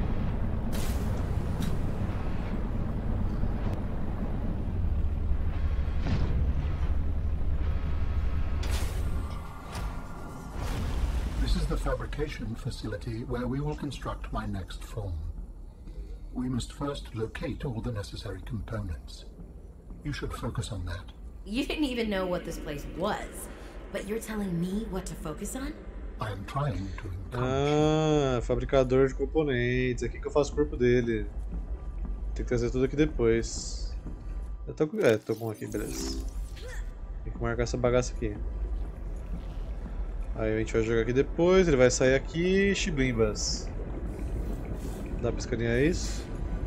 S4: This is the fabrication facility where we will construct my next form. We must first locate all the necessary components. You should focus on that.
S5: You didn't even know what this place was, but you're telling me what to focus on?
S4: I am trying to
S1: Ah, fabricador de componentes. Aqui que eu faço o corpo dele. Tem que trazer tudo aqui depois. Eu tô com aqui, beleza. Tem que marcar essa bagaça aqui. Aí a gente vai jogar aqui depois, ele vai sair aqui, chiblimbas. Dá pra escanear isso?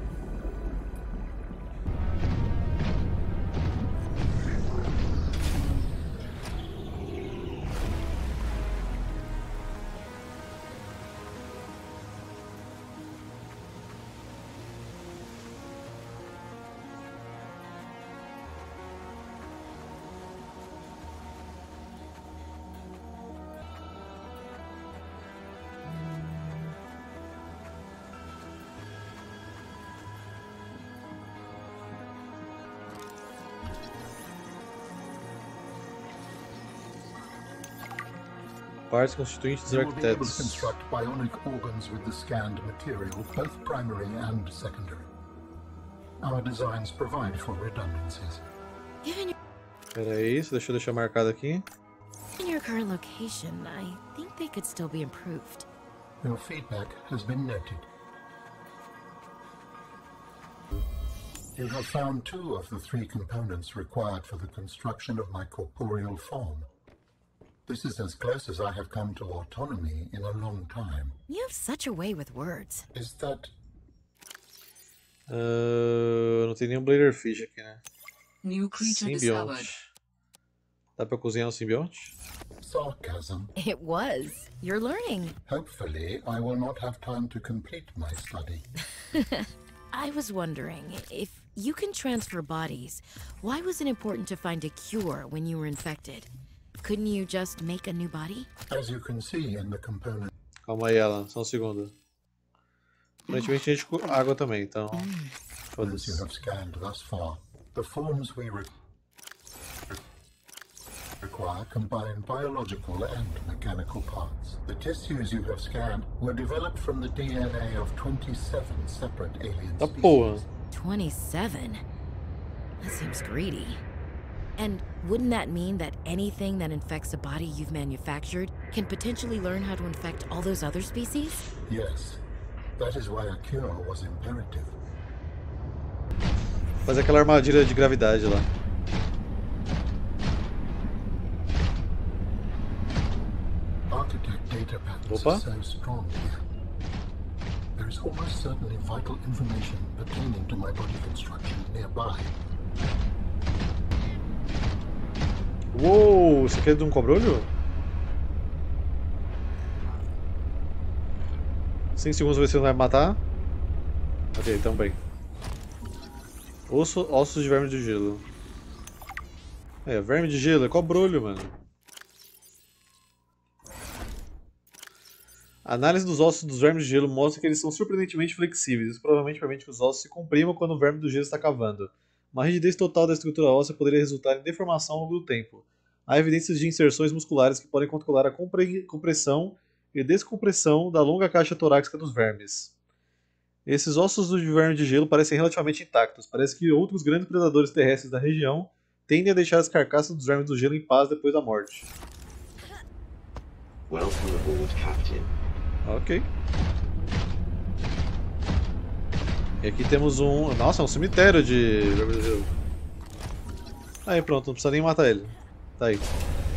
S1: Partes constituintes dos
S4: You will be able to
S1: arquitetos.
S4: construct bionic organs with the scanned material, both primary and secondary. Our designs provide for redundancies.
S1: Pera aí, deixa eu deixar marcado aqui.
S5: In your current location, I think they could still be improved.
S4: Your feedback has been noted. You have found 2 of the 3 components required for the construction of my corporeal form. This is as close as I have come to autonomy in a long time.
S5: You have such a way with words.
S4: Is that...
S1: Não tem nenhum Bladerfish aqui, né?
S2: New creature discovered.
S1: Simbionte. Dá pra cozinhar um simbionte?
S4: sarcasm?
S5: It was. You're learning.
S4: Hopefully, I will not have time to complete my study.
S5: I was wondering, if you can transfer bodies, why was it important to find a cure when you were infected? Couldn't you just make a new body?
S4: As you can see in the component...
S1: Calma aí, Alan, só um segundo. Aparentemente a gente com água também, então...
S4: As you have scanned thus far, the forms we require combine biological and mechanical parts. The tissues you have scanned were developed from the DNA of 27 separate alien species.
S5: 27? That seems greedy. And wouldn't that mean that anything that infects a body you've manufactured can potentially learn how to infect all those other species?
S4: Yes. That is why a cure was imperative.
S1: Fazer aquela armadilha de gravidade lá.
S4: Architect data patterns are so strong here. There is almost certainly vital information pertaining to my body construction nearby.
S1: Uou, isso aqui é de um cobrolho? 5 segundos ver se ele vai me matar. Ok, também. Ossos de verme de gelo. É, verme de gelo, é cobrolho, mano. A análise dos ossos dos vermes de gelo mostra que eles são surpreendentemente flexíveis. Isso provavelmente permite que os ossos se comprimam quando o verme do gelo está cavando. Uma rigidez total da estrutura óssea poderia resultar em deformação ao longo do tempo. Há evidências de inserções musculares que podem controlar a compressão e descompressão da longa caixa torácica dos vermes. Esses ossos do verme de gelo parecem relativamente intactos. Parece que outros grandes predadores terrestres da região tendem a deixar as carcaças dos vermes do gelo em paz depois da morte.
S12: Welcome aboard, Captain.
S1: Ok. E aqui temos um... Nossa, é um cemitério de verme do gelo. Aí pronto, não precisa nem matar ele. Tá aí.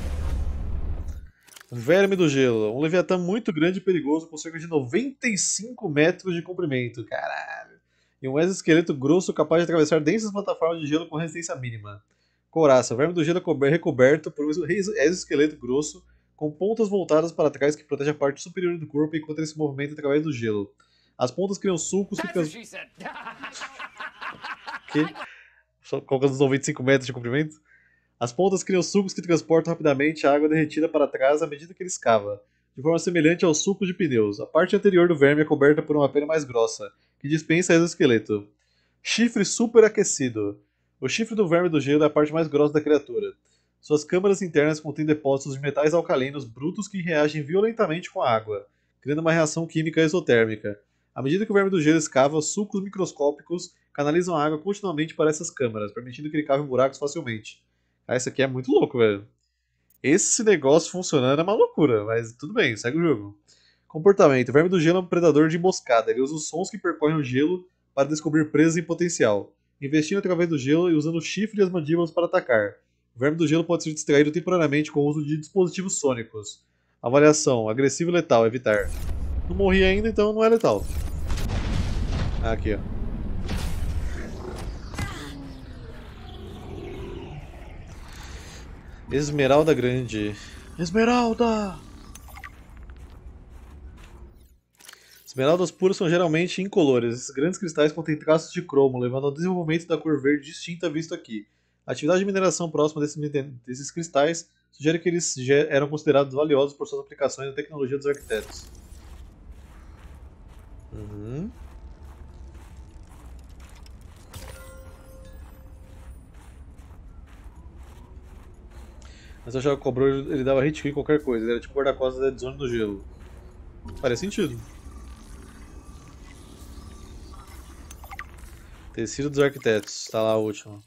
S1: Verme do gelo. Um leviatã muito grande e perigoso com cerca de 95 metros de comprimento. Caralho. E um exoesqueleto grosso capaz de atravessar densas plataformas de gelo com resistência mínima. Couraça. Verme do gelo é recoberto por um exoesqueleto grosso com pontas voltadas para trás que protege a parte superior do corpo enquanto ele se movimenta através do gelo. As pontas criam sulcos que... Qual que é os 95 metros de comprimento? As pontas criam sulcos que transportam rapidamente a água derretida para trás à medida que ele escava, de forma semelhante aos sulcos de pneus. A parte anterior do verme é coberta por uma pele mais grossa, que dispensa exoesqueleto. Chifre superaquecido. O chifre do verme do gelo é a parte mais grossa da criatura. Suas câmaras internas contêm depósitos de metais alcalinos brutos que reagem violentamente com a água, criando uma reação química exotérmica. À medida que o verme do gelo escava, sulcos microscópicos canalizam a água continuamente para essas câmaras, permitindo que ele cave buracos facilmente. Ah, isso aqui é muito louco, velho. Esse negócio funcionando é uma loucura, mas tudo bem, segue o jogo. Comportamento. O verme do gelo é um predador de emboscada. Ele usa os sons que percorrem o gelo para descobrir presas em potencial, investindo através do gelo e usando o chifre e as mandíbulas para atacar. O verme do gelo pode ser distraído temporariamente com o uso de dispositivos sônicos. Avaliação. Agressivo e letal. Evitar. Não morri ainda, então não é letal. Aqui, ó. Esmeralda grande. Esmeralda! Esmeraldas puras são geralmente incolores. Esses grandes cristais contêm traços de cromo, levando ao desenvolvimento da cor verde distinta visto aqui. A atividade de mineração próxima desses cristais sugere que eles eram considerados valiosos por suas aplicações na tecnologia dos arquitetos. Mas eu achava que o cobrolho ele dava hit kill em qualquer coisa, ele era tipo guarda-costas da Deadzone do gelo. Faz sentido. Tecido dos arquitetos, tá lá o último.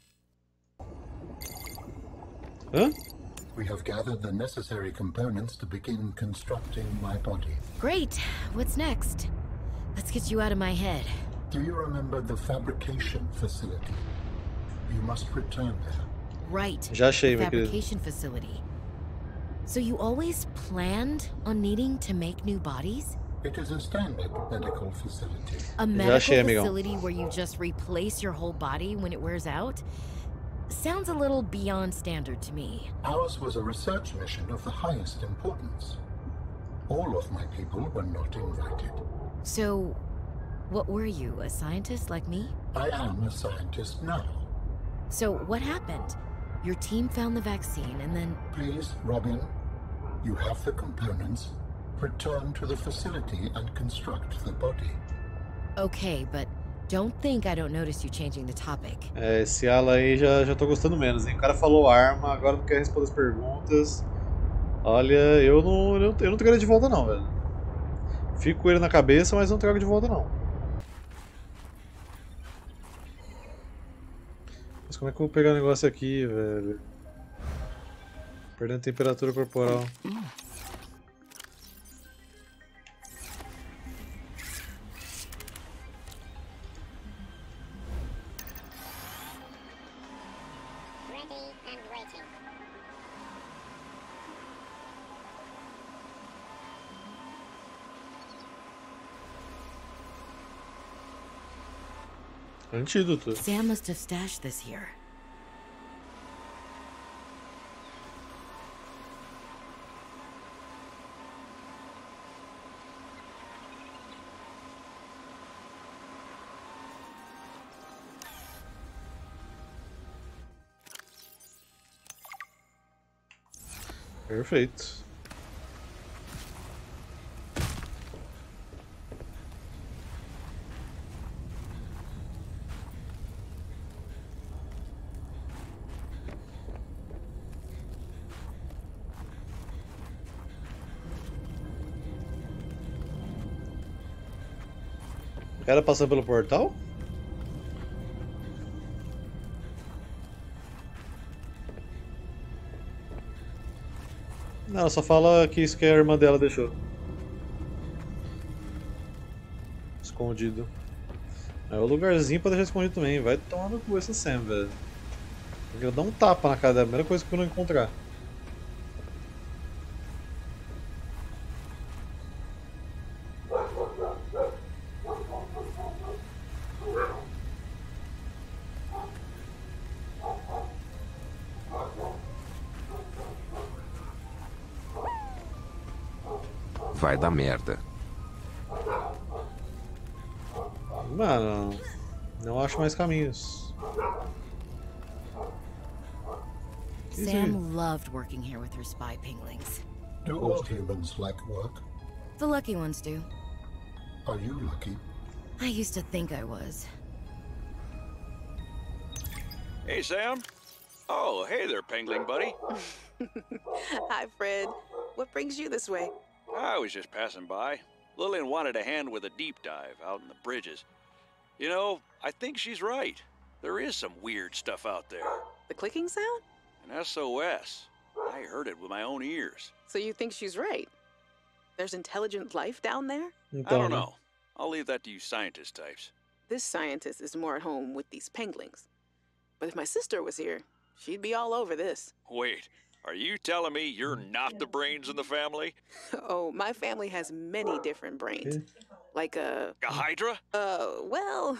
S1: Hã?
S4: We have gathered the necessary components to begin constructing my body.
S5: Great. What's next? Let's get you out of my head.
S4: Do you remember the fabrication facility? You must return there.
S5: Right.
S1: Já achei, meu querido.
S5: Fabrication facility. So you always planned on needing to make new bodies?
S4: It is a standard medical facility.
S5: A medical facility where you just replace your whole body when it wears out? Sounds a little beyond standard to me.
S4: Ours was a research mission of the highest importance. All of my people were not invited.
S5: So, what were you, a scientist like me?
S4: I am a scientist now.
S5: So, what happened? Your team found the vaccine and then...
S4: Please, Robin, you have the components. Return to the facility and construct the body.
S5: Okay, but Don't think I don't notice you changing the topic.
S1: É, esse ala aí já tô gostando menos, hein? O cara falou arma, agora não quer responder as perguntas. Olha, eu não trago ele de volta não, velho. Fico com ele na cabeça, mas não trago de volta não. Mas como é que eu vou pegar o negócio aqui, velho? Perdendo temperatura corporal. Antídoto.
S5: Sam must have stashed this here.
S1: Perfeito. O cara passou pelo portal? Não, só fala que isso que a irmã dela deixou. Escondido. É o lugarzinho pra deixar escondido também. Vai tomar no cu essa Sam, velho. Eu dar um tapa na cara dela, a primeira coisa que eu não encontrar.
S12: Vai dar merda.
S1: Mano, não acho mais caminhos.
S5: Sam loved working here with her spy pinglings.
S4: Do all humans like work?
S5: The lucky ones do.
S4: Are you lucky?
S5: I used to think I was.
S13: Hey, Sam. Oh, hey there, Pengling buddy.
S7: Hi, Fred. What brings you this way?
S13: I was just passing by. Lillian wanted a hand with a deep dive out in the bridges. You know, I think she's right. There is some weird stuff out there.
S7: The clicking sound?
S13: An SOS. I heard it with my own ears.
S7: So you think she's right? There's intelligent life down there?
S13: I don't know. I'll leave that to you scientist types.
S7: This scientist is more at home with these penglings. But if my sister was here, she'd be all over this.
S13: Wait, are you telling me you're not the brains in the family?
S7: Oh, my family has many different brains. Like a
S13: Hydra?
S7: Well...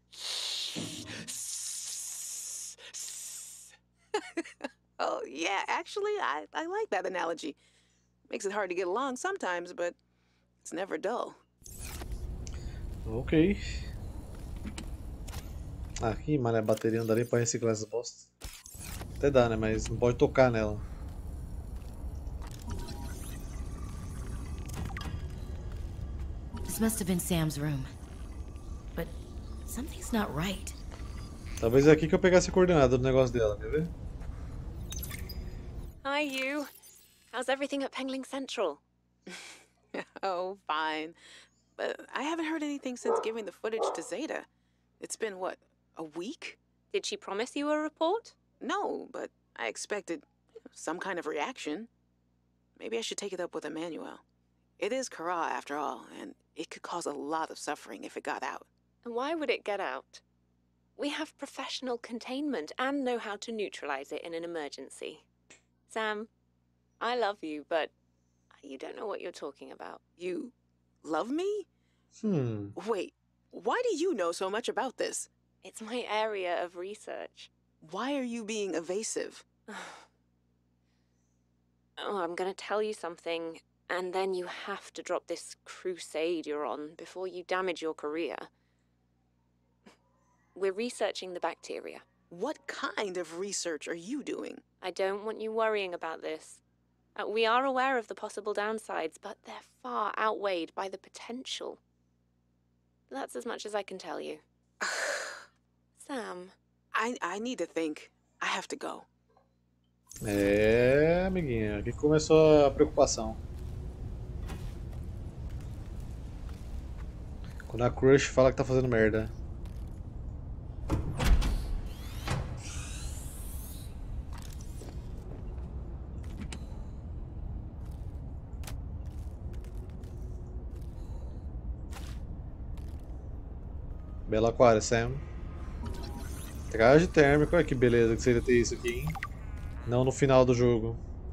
S7: Oh, yeah, actually, I like that analogy. Makes it hard to get along sometimes, but it's never dull.
S1: Ok. Aqui, mano, a bateria não dá nem pra reciclar essas bostas. Até dá, né? Mas não pode tocar nela.
S5: This must have been Sam's room. But something's not right.
S1: Talvez é aqui que eu pegasse a coordenada do negócio dela, quer ver?
S8: Hi, you. How's everything at Pengling Central?
S7: Oh, fine. But I haven't heard anything since giving the footage to Zeta. It's been, what, a week?
S8: Did she promise you a report?
S7: No, but I expected some kind of reaction. Maybe I should take it up with Emmanuel. It is Kara, after all, and it could cause a lot of suffering if it got out.
S8: And why would it get out? We have professional containment and know how to neutralize it in an emergency. Sam, I love you, but you don't know what you're talking about.
S7: You love me?
S1: Hmm.
S7: Wait, why do you know so much about this?
S8: It's my area of research.
S7: Why are you being evasive?
S8: Oh, I'm gonna tell you something, and then you have to drop this crusade you're on before you damage your career. We're researching the bacteria.
S7: What kind of research are you doing?
S8: I don't want you worrying about this. We are aware of the possible downsides, but they're far outweighed by the potential. That's as much as I can tell you.
S7: I need to think. I have to go.
S1: É, amiguinha, aqui começou a preocupação. Quando a Crush fala que tá fazendo merda. Bela Aquário, Sam. Traje térmico, olha que beleza que seria ter isso aqui, hein? Não no final do jogo.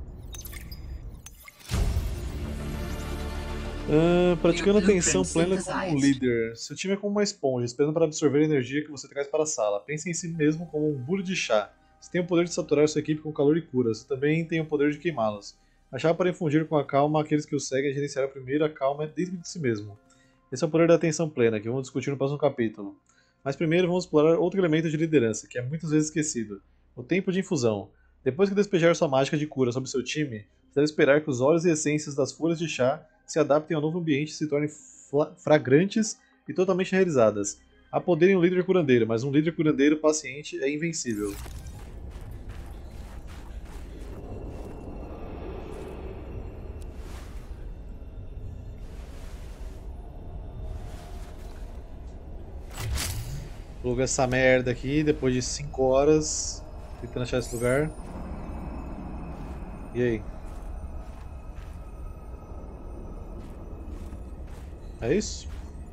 S1: Praticando atenção plena como líder. Seu time é como uma esponja, esperando para absorver a energia que você traz para a sala. Pense em si mesmo como um bule de chá. Você tem o poder de saturar sua equipe com calor e cura. Você também tem o poder de queimá-los. A chave para infundir com a calma aqueles que o seguem e gerenciar primeiro a calma dentro de si mesmo. Esse é o poder da atenção plena, que vamos discutir no próximo capítulo. Mas primeiro vamos explorar outro elemento de liderança, que é muitas vezes esquecido. O tempo de infusão. Depois que despejar sua mágica de cura sobre seu time, você deve esperar que os óleos e essências das folhas de chá se adaptem ao novo ambiente e se tornem fragrantes e totalmente realizadas. Há poder em um líder curandeiro, mas um líder curandeiro paciente é invencível. Pluga essa merda aqui depois de 5 horas tentando achar esse lugar. E aí? É isso?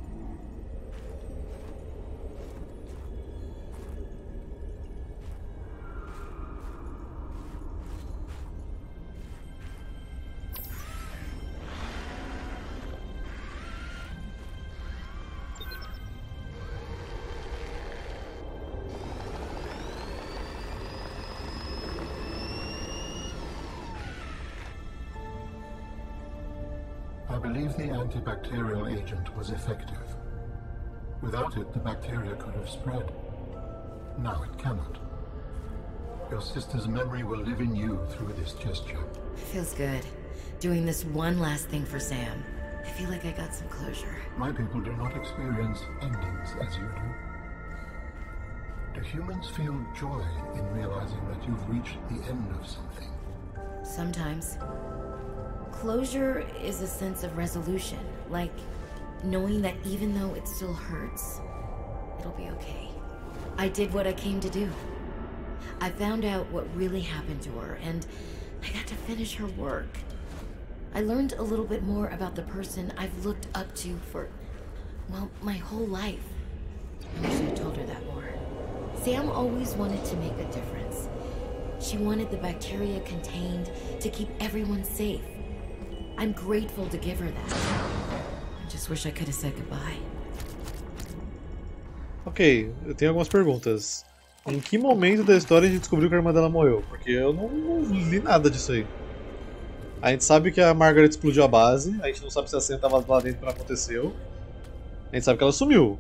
S4: I believe the antibacterial agent was effective. Without it, the bacteria could have spread. Now it cannot. Your sister's memory will live in you through this gesture.
S5: Feels good. Doing this one last thing for Sam. I feel like I got some closure.
S4: My people do not experience endings as you do. Do humans feel joy in realizing that you've reached the end of something?
S5: Sometimes. Closure is a sense of resolution, like knowing that even though it still hurts, it'll be okay. I did what I came to do. I found out what really happened to her, and I got to finish her work. I learned a little bit more about the person I've looked up to for, well, my whole life. I wish I told her that more. Sam always wanted to make a difference. She wanted the bacteria contained to keep everyone safe. I'm grateful to give her that. I just wish I could have said goodbye.
S1: Ok, eu tenho algumas perguntas. Em que momento da história a gente descobriu que a irmã dela morreu? Porque eu não li nada disso aí. A gente sabe que a Margaret explodiu a base, a gente não sabe se a Sam estava lá dentro quando aconteceu. A gente sabe que ela sumiu.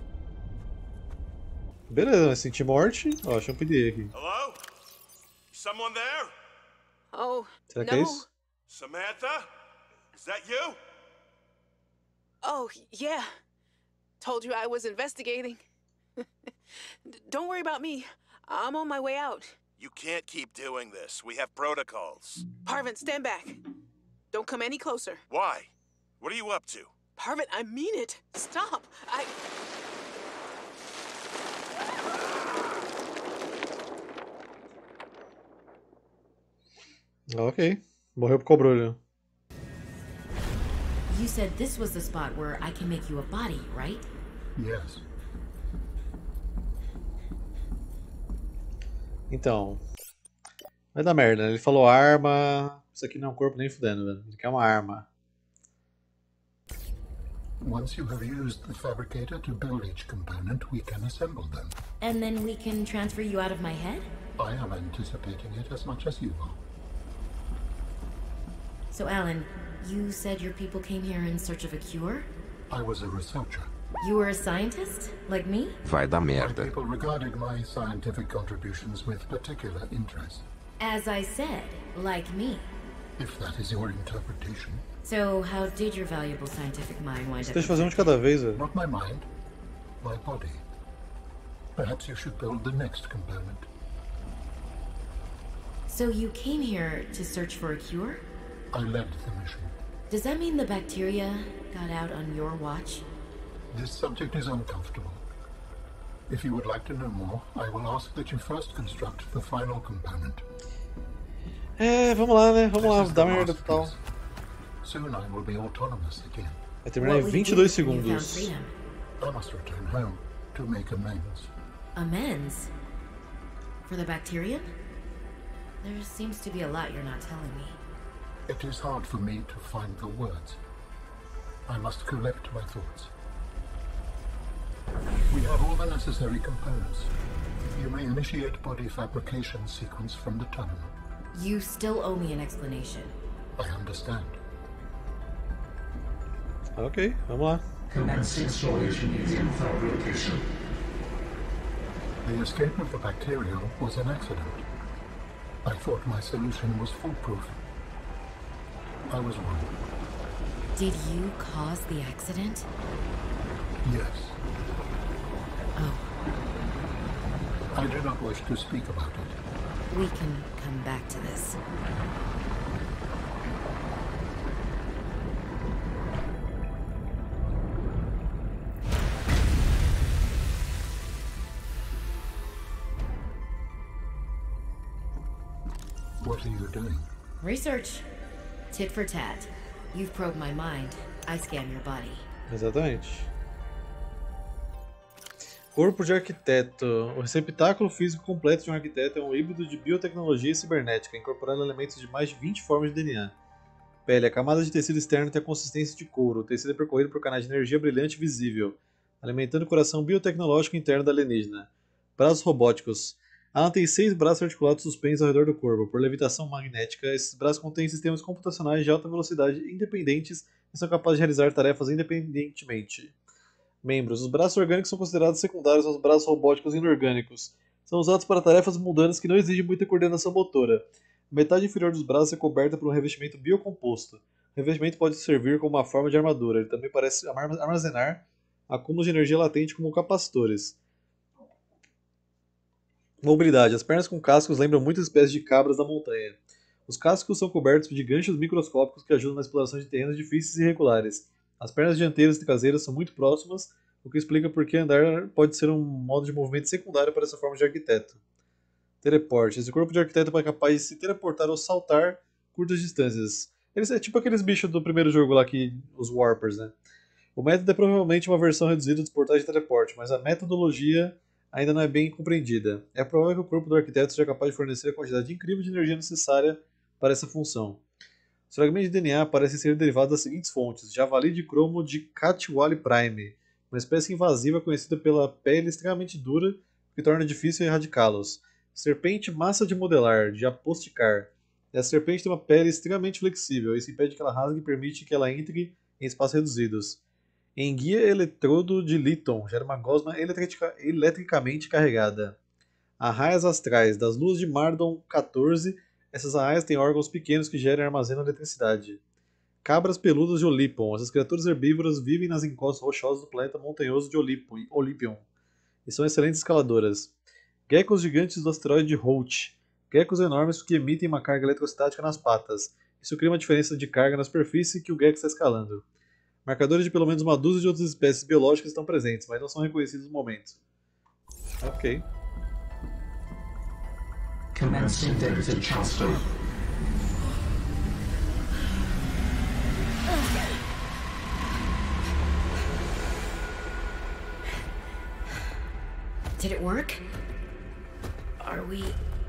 S1: Beleza, vai sentir morte. Ó, deixa eu pedir aqui.
S14: Hello? Someone there?
S7: Oh,
S1: será que é isso?
S14: Samantha? Is that you?
S7: Oh, yeah. Told you I was investigating. Don't worry about me. I'm on my way out.
S14: You can't keep doing this. We have protocols.
S7: Parvin, stand back. Don't come any closer.
S14: Why? What are you up to?
S7: Parvin, I mean it. Stop.
S1: Ok. Morreu pro cobrolho.
S5: You said this was the spot where I can make you a body, right?
S4: Yes.
S1: Então. Vai dar merda, né? Ele falou arma. Isso aqui não é um corpo nem fudendo, velho. Ele quer uma arma.
S4: Once you have used the fabricator to build each component, we can assemble them.
S5: And then we can transfer you out of my head?
S4: I am anticipating it as much as you are.
S5: So, Alan, you said your people came here in search of a cure?
S4: I was a researcher.
S5: You were a scientist? Like me?
S12: Vai dar
S4: My
S12: merda.
S4: people regarded my scientific contributions with particular interest.
S5: As I said, like me.
S4: If that is your interpretation.
S5: So, how did your valuable scientific mind wind up?
S1: Deixa eu fazer um de cada vez, velho.
S4: Not my mind, my body. Perhaps you should build the next component.
S5: So you came here to search for a cure?
S4: I led the mission.
S5: Does that mean the bacteria got out on your watch?
S4: This subject is uncomfortable. If you would like to know more, I will ask that you first construct the final component.
S1: Vamos lá, né? Vamos lá, dá merda total.
S4: Soon I will be autonomous again.
S1: Vai terminar em 22 segundos.
S4: I must return home to make amends.
S5: Amends? For the Bacterium? There seems to be a lot you're not telling me.
S4: It is hard for me to find the words. I must collect my thoughts. We have all the necessary components. You may initiate body fabrication sequence from the terminal.
S5: You still owe me an explanation.
S4: I understand.
S1: Ok, vamos lá.
S4: Commencing storage medium fabrication. The escape of the bacterium was an accident. I thought my solution was foolproof. I was wrong.
S5: Did you cause the accident?
S4: Yes.
S5: Oh.
S4: I do not wish to speak about it.
S5: We can come back to this.
S4: What are you doing?
S5: Research. Tit for tat. You've probed my mind. I scan your body.
S1: Exatamente. Corpo de arquiteto. O receptáculo físico completo de um arquiteto é um híbrido de biotecnologia e cibernética, incorporando elementos de mais de 20 formas de DNA. Pele. A camada de tecido externo tem a consistência de couro. O tecido é percorrido por canais de energia brilhante e visível, alimentando o coração biotecnológico interno da alienígena. Braços robóticos. Alan tem 6 braços articulados suspensos ao redor do corpo. Por levitação magnética, esses braços contêm sistemas computacionais de alta velocidade independentes e são capazes de realizar tarefas independentemente. Membros. Os braços orgânicos são considerados secundários aos braços robóticos inorgânicos. São usados para tarefas mundanas que não exigem muita coordenação motora. A metade inferior dos braços é coberta por um revestimento biocomposto. O revestimento pode servir como uma forma de armadura. Ele também parece armazenar acúmulos de energia latente como capacitores. Mobilidade. As pernas com cascos lembram muitas espécies de cabras da montanha. Os cascos são cobertos de ganchos microscópicos que ajudam na exploração de terrenos difíceis e irregulares. As pernas dianteiras e traseiras são muito próximas, o que explica por que andar pode ser um modo de movimento secundário para essa forma de arquiteto. Teleporte. Esse corpo de arquiteto é capaz de se teleportar ou saltar curtas distâncias. Eles é tipo aqueles bichos do primeiro jogo lá, os Warpers, né? O método é provavelmente uma versão reduzida dos portais de teleporte, mas a metodologia ainda não é bem compreendida. É provável que o corpo do arquiteto seja capaz de fornecer a quantidade incrível de energia necessária para essa função. Os fragmentos de DNA parecem ser derivados das seguintes fontes: javali de cromo de Catwali Prime, uma espécie invasiva conhecida pela pele extremamente dura, que torna difícil erradicá-los. Serpente massa de modelar, de Aposticar. Essa serpente tem uma pele extremamente flexível, isso impede que ela rasgue e permite que ela entre em espaços reduzidos. Enguia eletrodo de Lytton, gera uma gosma eletricamente carregada. Arraias astrais, das luas de Mardon 14, essas arraias têm órgãos pequenos que geram e armazenam eletricidade. Cabras peludas de Olipon, essas criaturas herbívoras vivem nas encostas rochosas do planeta montanhoso de Olypion, e são excelentes escaladoras. Geckos gigantes do asteroide de Holt, geckos enormes que emitem uma carga eletrostática nas patas. Isso cria uma diferença de carga na superfície que o gecko está escalando. Marcadores de pelo menos uma dúzia de outras espécies biológicas estão presentes, mas não são reconhecidos no momento. Ok.
S15: Commencing data transfer.
S5: Did it work? Are we...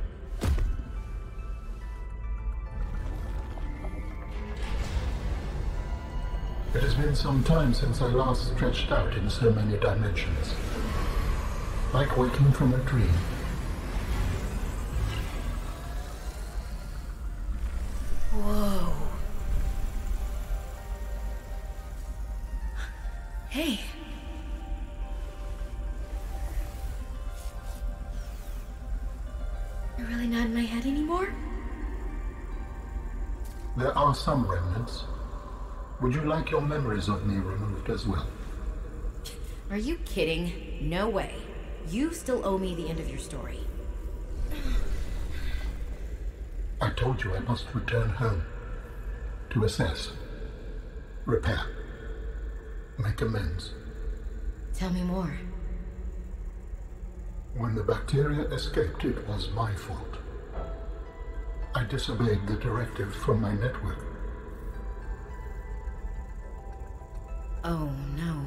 S4: It has been some time since I last stretched out in so many dimensions. Like waking from a dream.
S5: Whoa. Hey. You're really not in my head anymore?
S4: There are some remnants. Would you like your memories of me removed as well?
S5: Are you kidding? No way. You still owe me the end of your story.
S4: I told you I must return home. To assess. Repair. Make amends.
S5: Tell me more.
S4: When the bacteria escaped, it was my fault. I disobeyed the directive from my network.
S5: Oh, no.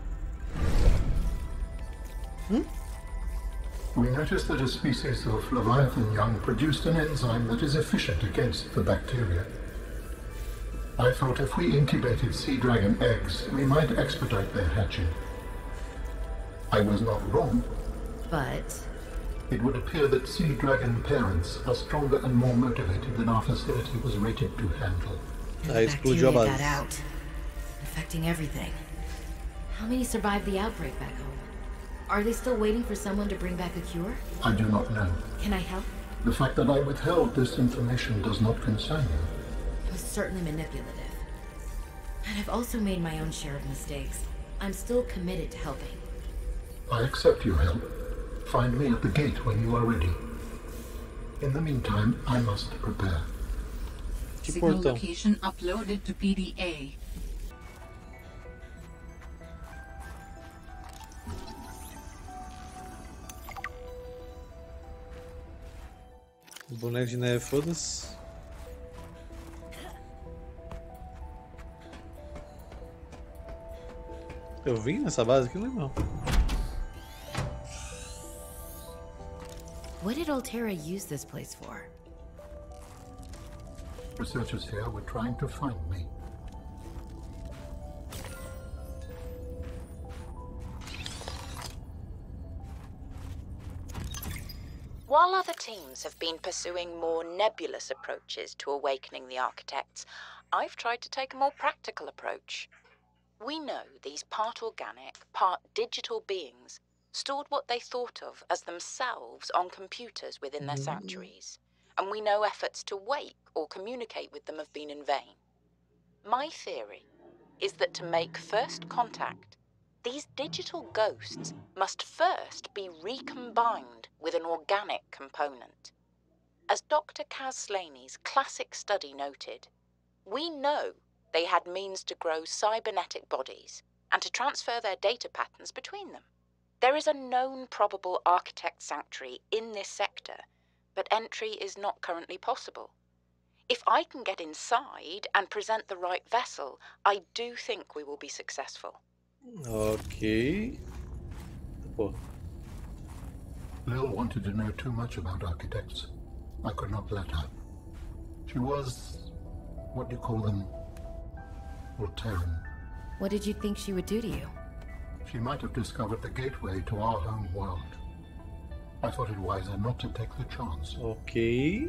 S4: We noticed that a species of Leviathan young produced an enzyme that is efficient against the bacteria. I thought if we incubated sea dragon eggs, we might expedite their hatching. I was not wrong.
S5: But?
S4: It would appear that sea dragon parents are stronger and more motivated than our facility was rated to handle.
S5: The bacteria got out, affecting everything. How many survived the outbreak back home? Are they still waiting for someone to bring back a cure?
S4: I do not know.
S5: Can I help?
S4: The fact that I withheld this information does not concern you.
S5: It was certainly manipulative. And I've also made my own share of mistakes. I'm still committed to helping.
S4: I accept your help. Find me at the gate when you are ready. In the meantime, I must prepare.
S2: Signal location uploaded to PDA.
S1: Boneco de neve, foda-se. Eu vim nessa base aqui, não.
S5: What did Alterra use this place for?
S4: Researchers here were trying to find me.
S3: While other teams have been pursuing more nebulous approaches to awakening the architects, I've tried to take a more practical approach. We know these part organic, part digital beings stored what they thought of as themselves on computers within their sanctuaries, and we know efforts to wake or communicate with them have been in vain. My theory is that to make first contact, these digital ghosts must first be recombined with an organic component. As Dr. Kaz Slaney's classic study noted, we know they had means to grow cybernetic bodies and to transfer their data patterns between them. There is a known probable architect sanctuary in this sector, but entry is not currently possible. If I can get inside and present the right vessel, I do think we will be successful.
S1: Ok. Pô.
S4: Lil wanted to know too much about architects. I could not let her. She was, what do you call them? Alterran.
S5: What did you think she would do to you?
S4: She might have discovered the gateway to our home world. I thought it wiser not to take the chance.
S1: Ok.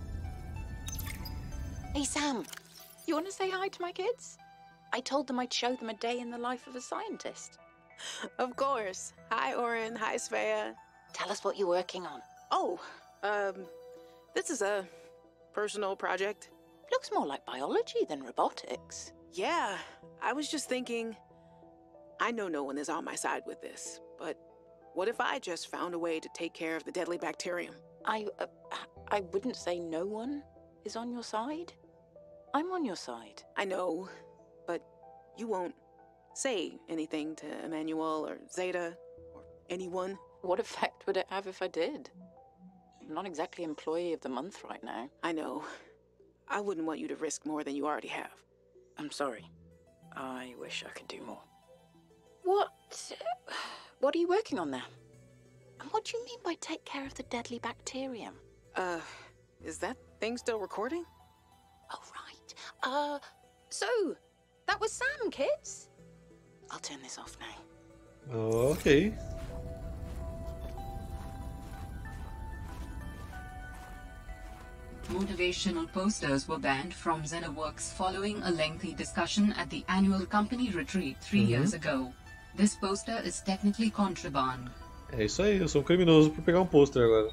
S3: Hey Sam, you want to say hi to my kids? I told them I'd show them a day in the life of a scientist.
S7: Of course. Hi Oren, hi Svea.
S3: Tell us what you're working on.
S7: Oh, this is a personal project.
S3: Looks more like biology than robotics.
S7: Yeah, I was just thinking, I know no one is on my side with this, but what if I just found a way to take care of the deadly bacterium?
S3: I wouldn't say no one is on your side. I'm on your side.
S7: I know, but you won't say anything to Emmanuel or Zeta or anyone.
S3: What effect would it have if I did? I'm not exactly employee of the month right now.
S7: I know. I wouldn't want you to risk more than you already have.
S3: I'm sorry. I wish I could do more. What are you working on there? And what do you mean by take care of the deadly bacterium?
S7: Is that thing still recording?
S3: Oh, right. So, that was Sam, kids? I'll turn this off now.
S1: Ok.
S2: Motivational posters were banned from Xenoworks following a lengthy discussion at the annual company retreat 3 years ago. This poster is technically contraband.
S1: É isso aí, eu sou um criminoso por pegar um pôster agora.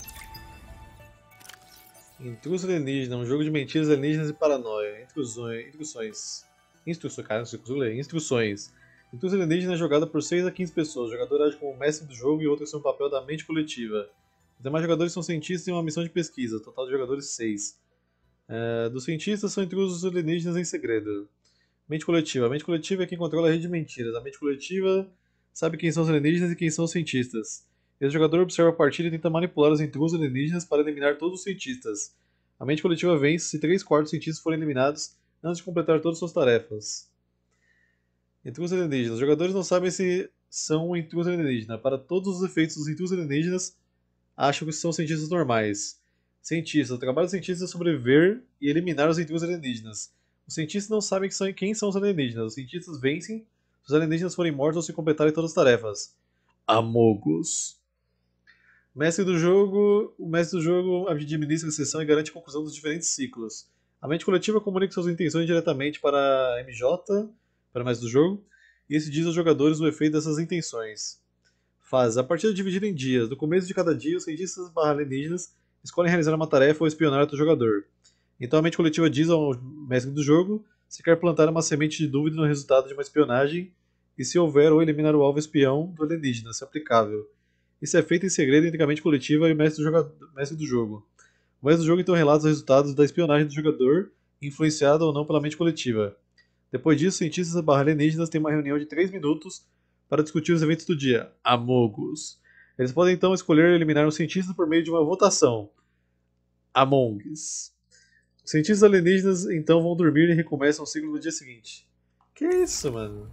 S1: Intruso alienígena, um jogo de mentiras alienígenas e paranoia. Instruções. Cara, não sei ler. Instruções. Intruso alienígena é jogada por 6 a 15 pessoas. O jogador age como mestre do jogo e outro assume o papel da mente coletiva. Os demais jogadores são cientistas e uma missão de pesquisa. O total de jogadores 6. Dos cientistas são intrusos alienígenas em segredo. Mente coletiva. A mente coletiva é quem controla a rede de mentiras. A mente coletiva sabe quem são os alienígenas e quem são os cientistas. Esse jogador observa a partida e tenta manipular os intrusos alienígenas para eliminar todos os cientistas. A mente coletiva vence se 3/4 dos cientistas forem eliminados antes de completar todas suas tarefas. Intrusos alienígenas. Os jogadores não sabem se são um intruso alienígena. Para todos os efeitos, os intrusos alienígenas acham que são cientistas normais. Cientistas. O trabalho dos cientistas é sobreviver e eliminar os intrusos alienígenas. Os cientistas não sabem quem são os alienígenas. Os cientistas vencem se os alienígenas forem mortos ou se completarem todas as tarefas. Amogus. O mestre do jogo administra a sessão e garante a conclusão dos diferentes ciclos. A mente coletiva comunica suas intenções diretamente para a MJ, para o mestre do jogo, e esse diz aos jogadores o efeito dessas intenções. Fase. A partida é dividida em dias. No começo de cada dia, os cientistas alienígenas escolhem realizar uma tarefa ou espionar outro jogador. Então a mente coletiva diz ao mestre do jogo se quer plantar uma semente de dúvida no resultado de uma espionagem e se houver ou eliminar o alvo espião do alienígena, se aplicável. Isso é feito em segredo entre a mente coletiva e o mestre do jogo. O mestre do jogo então relata os resultados da espionagem do jogador, influenciado ou não pela mente coletiva. Depois disso, cientistas alienígenas têm uma reunião de 3 minutos para discutir os eventos do dia. Amogus. Eles podem então escolher eliminar um cientista por meio de uma votação. Amongs. Os cientistas alienígenas então vão dormir e recomeçam o ciclo no dia seguinte. Que isso, mano?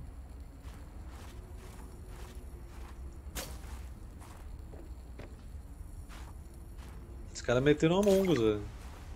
S1: Os caras meteram Among Us, velho.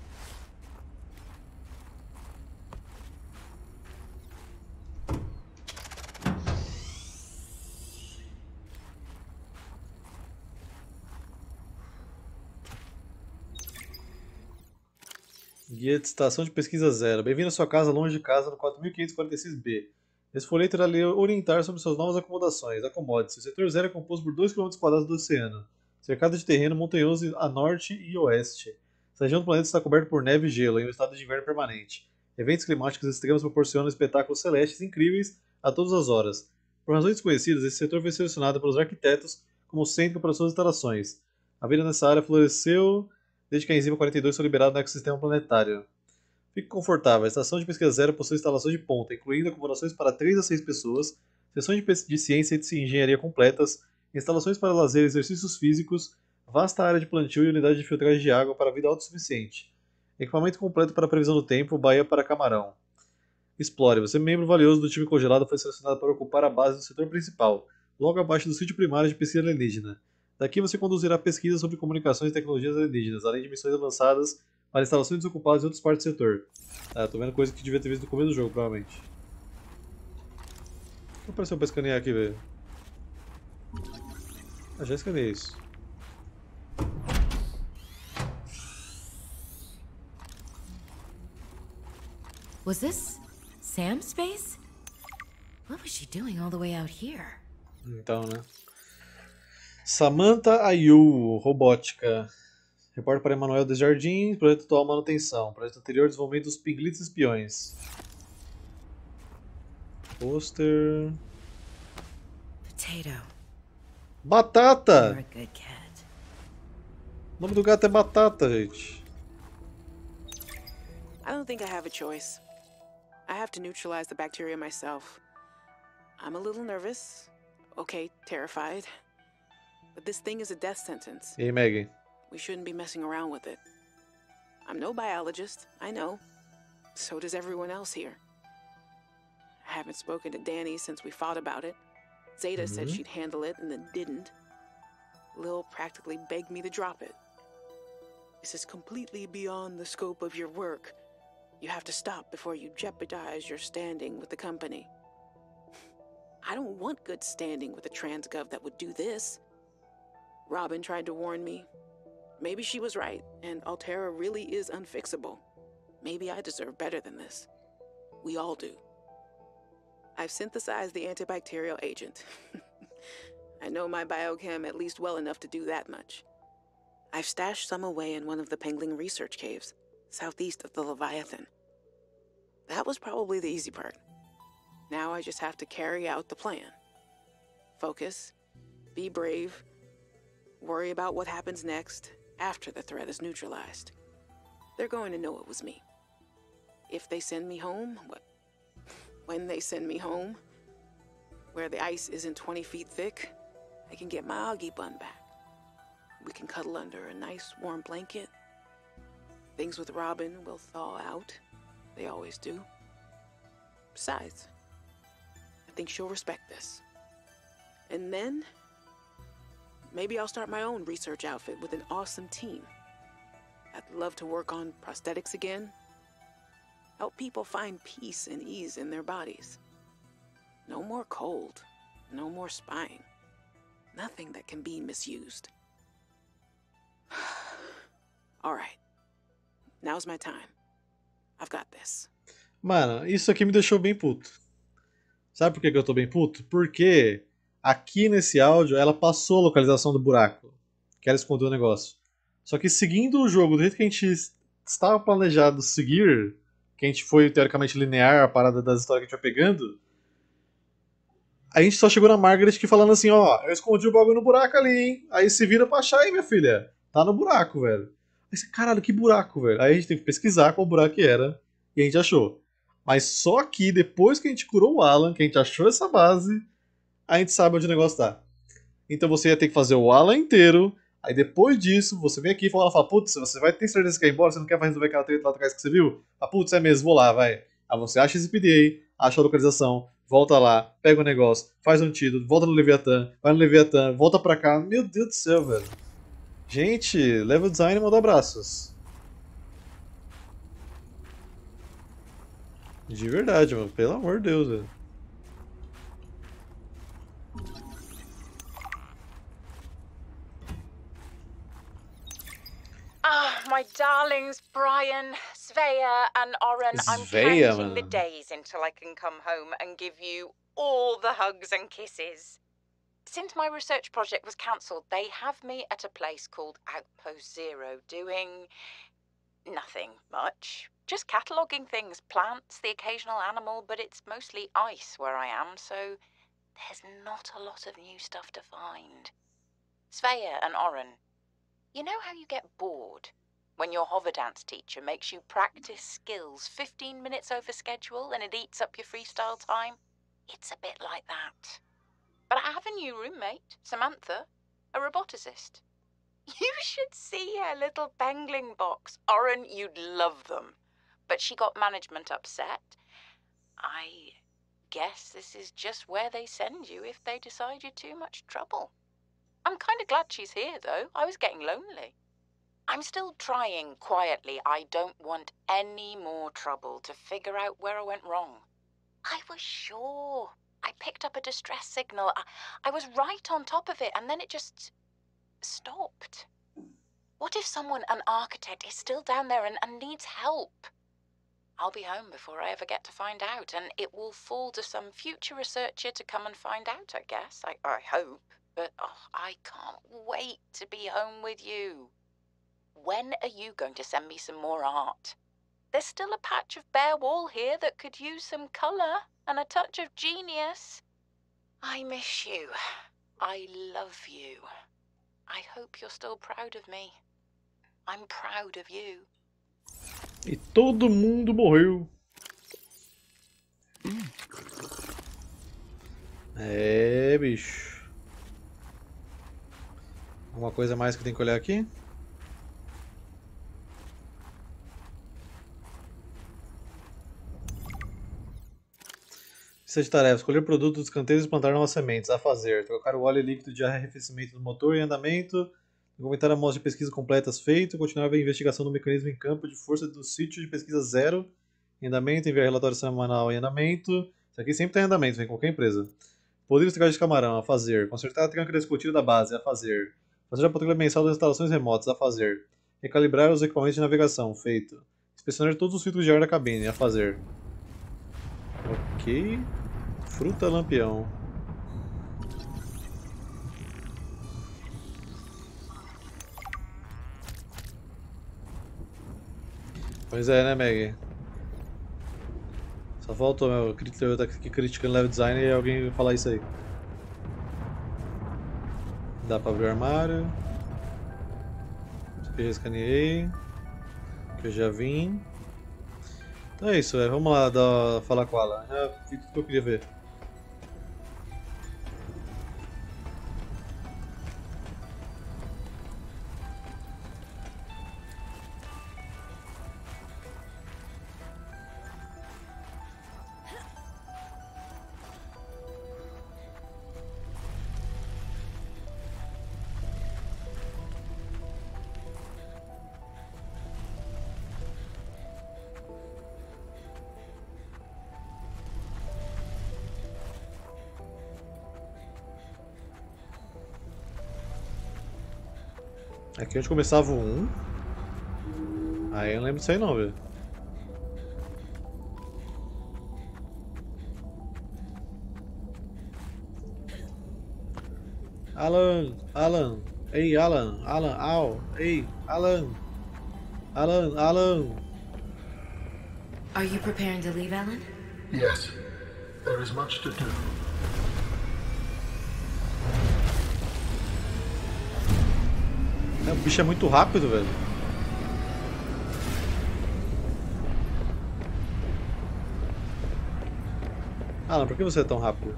S1: Guia de Estação de Pesquisa 0. Bem-vindo à sua casa longe de casa no 4546B. Esse folheto irá lhe orientar sobre suas novas acomodações. Acomode-se. O setor 0 é composto por 2 km² do oceano, cercado de terreno montanhoso a norte e oeste. Essa região do planeta está coberta por neve e gelo, em um estado de inverno permanente. Eventos climáticos extremos proporcionam espetáculos celestes incríveis a todas as horas. Por razões desconhecidas, esse setor foi selecionado pelos arquitetos como centro para suas instalações. A vida nessa área floresceu desde que a enzima 42 foi liberada no ecossistema planetário. Fique confortável. A Estação de Pesquisa 0 possui instalações de ponta, incluindo acomodações para 3 a 6 pessoas, sessões de ciência e de engenharia completas, instalações para lazer e exercícios físicos, vasta área de plantio e unidade de filtragem de água para a vida autossuficiente. Equipamento completo para a previsão do tempo, baía para camarão. Explore. Você, membro valioso do time congelado, foi selecionado para ocupar a base do setor principal, logo abaixo do sítio primário de pesquisa alienígena. Daqui você conduzirá pesquisas sobre comunicações e tecnologias alienígenas, além de missões avançadas para instalações desocupadas em outras partes do setor. Tô vendo coisa que devia ter visto no começo do jogo, provavelmente. O que apareceu pra escanear aqui, velho? Já escaneei isso.
S5: Was this Sam's space? What was she doing all the way out here?
S1: Então, né? Samantha Ayu, robótica. Repórter para Emanuel Desjardins, projeto atual manutenção. Projeto anterior, desenvolvimento dos pinglitos espiões. Pôster.
S5: Potato.
S1: Batata!
S5: You're a good cat.
S1: O nome do gato é Batata, gente.
S7: I don't think I have a choice. I have to neutralize the bacteria myself. I'm a little nervous. Okay, terrified. But this thing is a death sentence.
S1: E aí, Megan?
S7: We shouldn't be messing around with it. I'm no biologist, I know. So does everyone else here. I haven't spoken to Danny since we fought about it. Zeta said she'd handle it and then didn't. Lil practically begged me to drop it. This is completely beyond the scope of your work. You have to stop before you jeopardize your standing with the company. I don't want good standing with a transgov that would do this. Robin tried to warn me. Maybe she was right, and Altera really is unfixable. Maybe I deserve better than this. We all do. I've synthesized the antibacterial agent. I know my biochem at least well enough to do that much. I've stashed some away in one of the Pengling research caves, southeast of the Leviathan. That was probably the easy part. Now I just have to carry out the plan. Focus, be brave, worry about what happens next after the threat is neutralized. They're going to know it was me. If they send me home, when they send me home, where the ice isn't 20 feet thick, I can get my Augie bun back. We can cuddle under a nice warm blanket. Things with Robin will thaw out. They always do. Besides, I think she'll respect this. And then, maybe I'll start my own research outfit with an awesome team. I'd love to work on prosthetics again. Help people find peace and ease in their bodies. No more cold. No more spying. Nothing that can be misused. All right. Now's my time. I've got this.
S1: Mano, isso aqui me deixou bem puto. Sabe por que eu tô bem puto? Porque aqui nesse áudio ela passou a localização do buraco, que ela escondeu o negócio. Só que seguindo o jogo do jeito que a gente estava planejado seguir, que a gente foi teoricamente linear a parada das histórias que a gente vai pegando, a gente só chegou na Margaret que falando assim, ó, eu escondi o bagulho no buraco ali, hein? Aí se vira pra achar aí, minha filha. Tá no buraco, velho. Aí você, caralho, que buraco, velho. Aí a gente teve que pesquisar qual buraco que era e a gente achou. Mas só que depois que a gente curou o Alan, que a gente achou essa base, a gente sabe onde o negócio tá. Então você ia ter que fazer o Alan inteiro. Aí depois disso, você vem aqui e fala, putz, você vai ter certeza que quer ir embora? Você não quer mais resolver aquela treta lá atrás que você viu? Putz, é mesmo, vou lá, vai. Aí você acha esse PDA, acha a localização, volta lá, pega o negócio, faz um antídoto, volta no Leviatã, vai no Leviatã, volta pra cá. Meu Deus do céu, velho. Gente, level design manda abraços. De verdade, mano. Pelo amor de Deus, velho.
S16: Ah, my darlings, Brian, Svea, and Oren. I'm
S1: Svea,
S16: counting the
S1: man.
S16: days until I can come home and give you all the hugs and kisses. Since my research project was cancelled, they have me at a place called Outpost Zero, doing nothing much. Just cataloguing things, plants, the occasional animal, but it's mostly ice where I am, so there's not a lot of new stuff to find. Svea and Oren, you know how you get bored when your hover dance teacher makes you practice skills 15 minutes over schedule and it eats up your freestyle time? It's a bit like that. But I have a new roommate, Samantha, a roboticist. You should see her little Pengling box. Oren, you'd love them. But she got management upset. I guess this is just where they send you if they decide you're too much trouble. I'm kind of glad she's here, though. I was getting lonely. I'm still trying quietly. I don't want any more trouble to figure out where I went wrong. I was sure. I picked up a distress signal. I was right on top of it, and then it just stopped. What if someone, an architect, is still down there and needs help? I'll be home before I ever get to find out, and it will fall to some future researcher to come and find out, I guess. I hope. But I can't wait to be home with you. When are you going to send me some more art? There's still a patch of bare wall here that could use some colour and a touch of genius. I miss you. I love you. I hope you're still proud of me. I'm proud of you.
S1: E todo mundo morreu. É, bicho. Alguma coisa mais que tem que olhar aqui? Lista de tarefas. Escolher produtos dos canteiros e plantar novas sementes. A fazer. Trocar o óleo líquido de arrefecimento do motor em andamento. Documentar amostras de pesquisa completas feito. Continuar a investigação do mecanismo em campo de força do sítio de pesquisa 0. Em andamento. Enviar relatório semanal em andamento. Isso aqui sempre tem andamento, vem em qualquer empresa. Poder de de camarão. A fazer. Consertar a tranca da escotilha da base. A fazer. Fazer a patrulha mensal das instalações remotas. A fazer. Recalibrar os equipamentos de navegação. Feito. Inspecionar todos os filtros de ar da cabine. A fazer. Ok. Fruta lampião. Pois é, né, Maggie? Só faltou eu estar aqui criticando level design e alguém falar isso aí. Dá pra abrir o armário. Isso aqui eu já escaneei. Aqui eu já vim. Então é isso, velho. Vamos lá falar com ela. Já vi tudo que eu queria ver. Aqui onde começava o 1. Aí eu não lembro disso aí não, velho. Alan. Ei, Alan. Ei, Alan.
S5: Are you preparing to leave, Alan?
S4: Yes. There is much to do.
S1: O bicho é muito rápido, velho. Alan, por que você é tão rápido?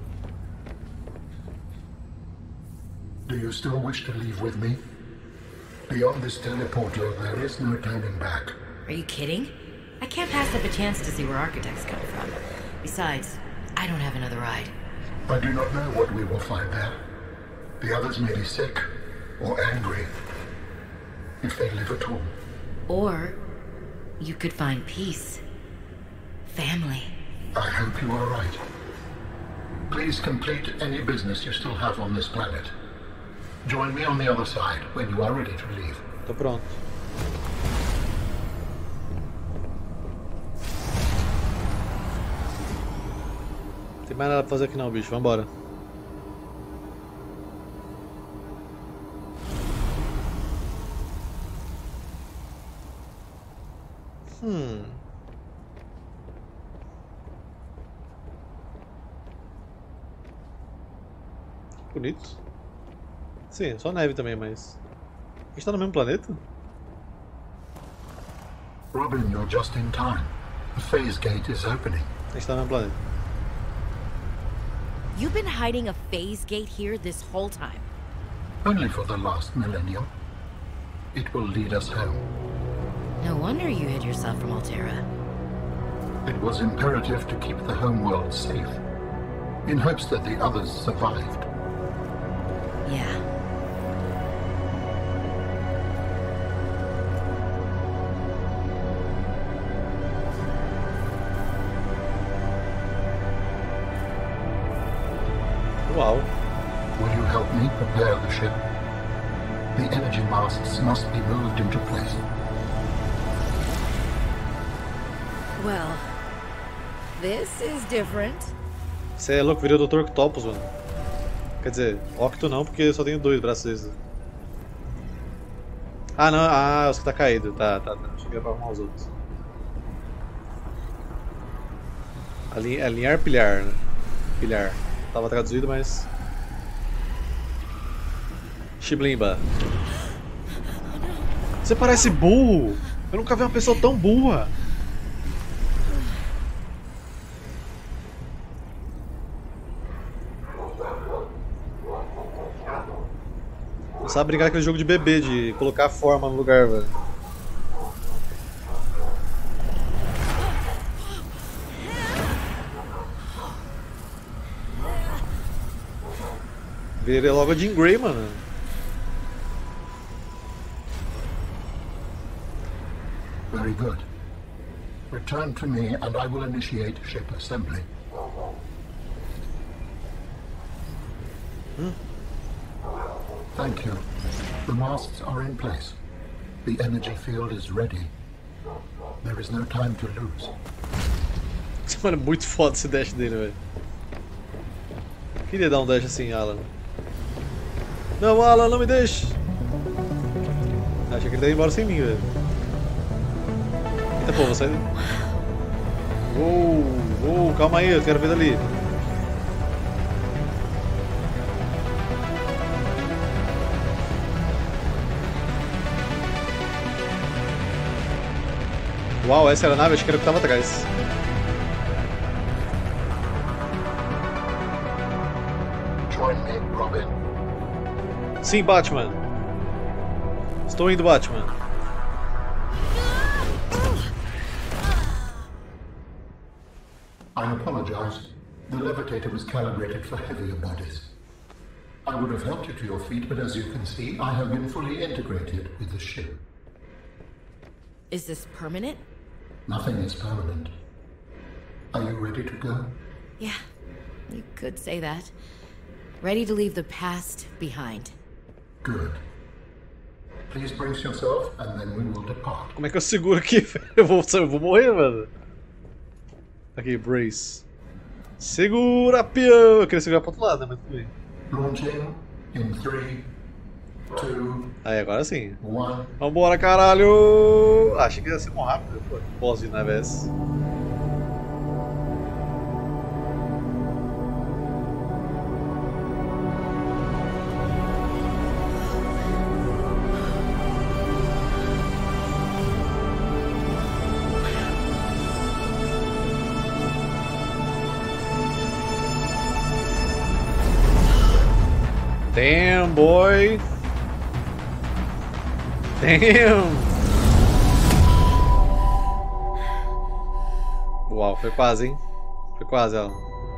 S4: Do you still wish to leave with me? Beyond this teleporter, there is no turning back.
S5: Are you kidding? I can't pass up a chance to see where architects come from. Besides, I don't have another ride.
S4: I do not know what we will find there. The others may be sick or angry, if they live at all.
S5: Or you could find peace. Family.
S4: I hope you are right. Please complete any business you still have on this planet. Join me on the other side when you are ready to leave.
S1: Tô pronto. Não tem mais nada pra fazer aqui não, bicho. Vambora. Bonito. Sim, só neve também, mas... A gente tá no mesmo planeta?
S4: Robin, you're just in time. The phase gate is opening.
S1: A gente tá no mesmo planeta.
S5: You've been hiding a phase gate here this whole time.
S4: Only for the last millennium. It will lead us home.
S5: No wonder you hid yourself from Alterra.
S4: It was imperative to keep the homeworld safe, in hopes that the others survived.
S5: Yeah.
S1: Wow.
S4: Will you help me prepare the ship? The energy masts must be moved into place.
S5: Well, this is different.
S1: Você é louco, virou o Dr. Octopus, mano. Quer dizer, Octo não, porque eu só tenho 2 braços. Ah, não. Ah, os que tá caído. Tá. Cheguei pra arrumar os outros. Alinhar, pilhar, né? Pilhar. Tava traduzido, mas... Shiblimba. Você parece burro! Eu nunca vi uma pessoa tão burra! Não sabe brincar com aquele jogo de bebê, de colocar a forma no lugar, velho. Virei logo a Jean Grey, mano.
S4: Very good. Return to me and I will initiate ship assembly. Thank you. The masts are in place. The energy field is ready. There is no time to lose.
S1: Mano, muito foda esse dash dele, velho. Queria dar um dash assim, Alan. Não, Alan, não me deixe! Achei que ele ia embora sem mim, velho. Eita, pô, vou sair. Uou, Calma aí, eu quero ver dali. Uau, essa era a nave, acho que era o que tava atrás.
S4: Join me, Robin.
S1: Sim, Batman. Estou indo, Batman.
S4: I apologize. The levitator was calibrated for heavier bodies. I would have helped you to your feet, but as you can see, I have been fully integrated with the ship.
S5: Is this permanent?
S4: Nothing is permanent. Are you ready to go?
S5: Yeah, you could say that. Ready to leave the past behind.
S4: Good. Please brace yourself, and then we will depart.
S1: Como é que eu seguro aqui? Eu vou morrer, mano. Aqui, brace. Segura, peão! Eu queria segurar pro outro lado, né? Mas tudo bem.
S4: Launching in 3, 2.
S1: Aí, agora sim.
S4: 1.
S1: Vambora, caralho! Achei que ia ser muito rápido. Pô, posso ir na vez. Damn, boy! Damn! Uau, foi quase, hein? Foi quase, ó.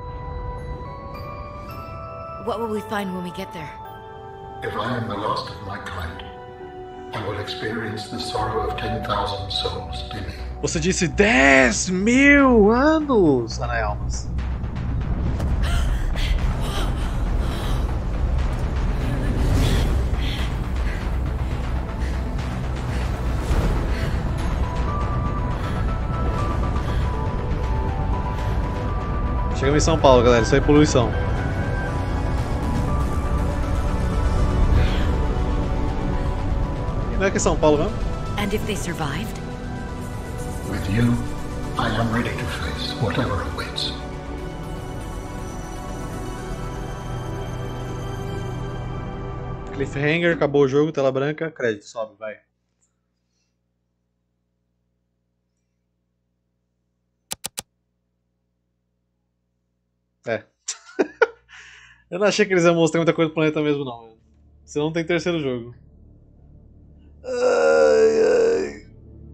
S5: What will we find when we get there?
S4: If I am the last of my kind, I will experience the sorrow of 10,000 souls dimming.
S1: Você disse 10.000 anos, Ana-Almas. Chegamos em São Paulo, galera. Isso aí é poluição. Não é que é São Paulo mesmo?
S5: And if they survived?
S4: With you, I am ready to face whatever awaits.
S1: Cliffhanger, acabou o jogo, tela branca, crédito, sobe, vai. É. Eu não achei que eles iam mostrar muita coisa do planeta mesmo, não. Senão não tem terceiro jogo. Ai,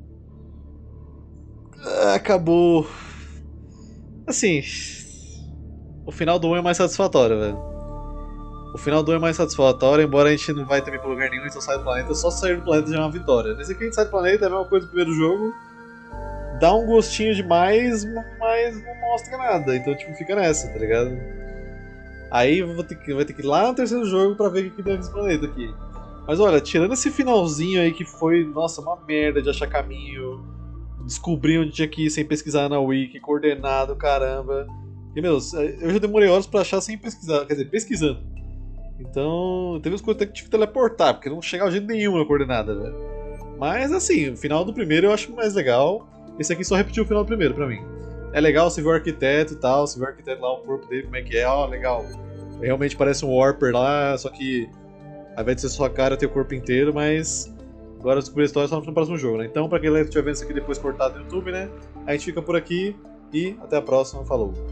S1: ai. Acabou. Assim, o final do 1 é mais satisfatório, velho. O final do 1 é mais satisfatório, embora a gente não vai também pra lugar nenhum, então sai do planeta. Só sair do planeta já é uma vitória. Nesse aqui a gente sai do planeta, é a mesma coisa do primeiro jogo. Dá um gostinho demais, mas não mostra nada. Então, tipo, fica nessa, tá ligado? Aí vai ter que ir lá no terceiro jogo pra ver o que deu nesse planeta aqui. Mas olha, tirando esse finalzinho aí que foi, nossa, uma merda de achar caminho, descobrir onde tinha que ir sem pesquisar na wiki, coordenado, caramba. E, meu, eu já demorei horas pra achar sem pesquisar, quer dizer, pesquisando. Então, teve umas coisas que tive que teleportar, porque não chegava de jeito nenhum na coordenada, velho. Mas, assim, o final do primeiro eu acho mais legal. Esse aqui só repetiu o final do primeiro pra mim. É legal você ver o arquiteto e tal, você vê o arquiteto lá, o corpo dele, como é que é, ó, legal. Realmente parece um Warper lá, só que ao invés de ser só a cara, tem o corpo inteiro, mas agora eu descobri a história só no próximo jogo, né? Então, pra quem estiver vendo isso aqui depois cortado no YouTube, né? A gente fica por aqui e até a próxima, falou!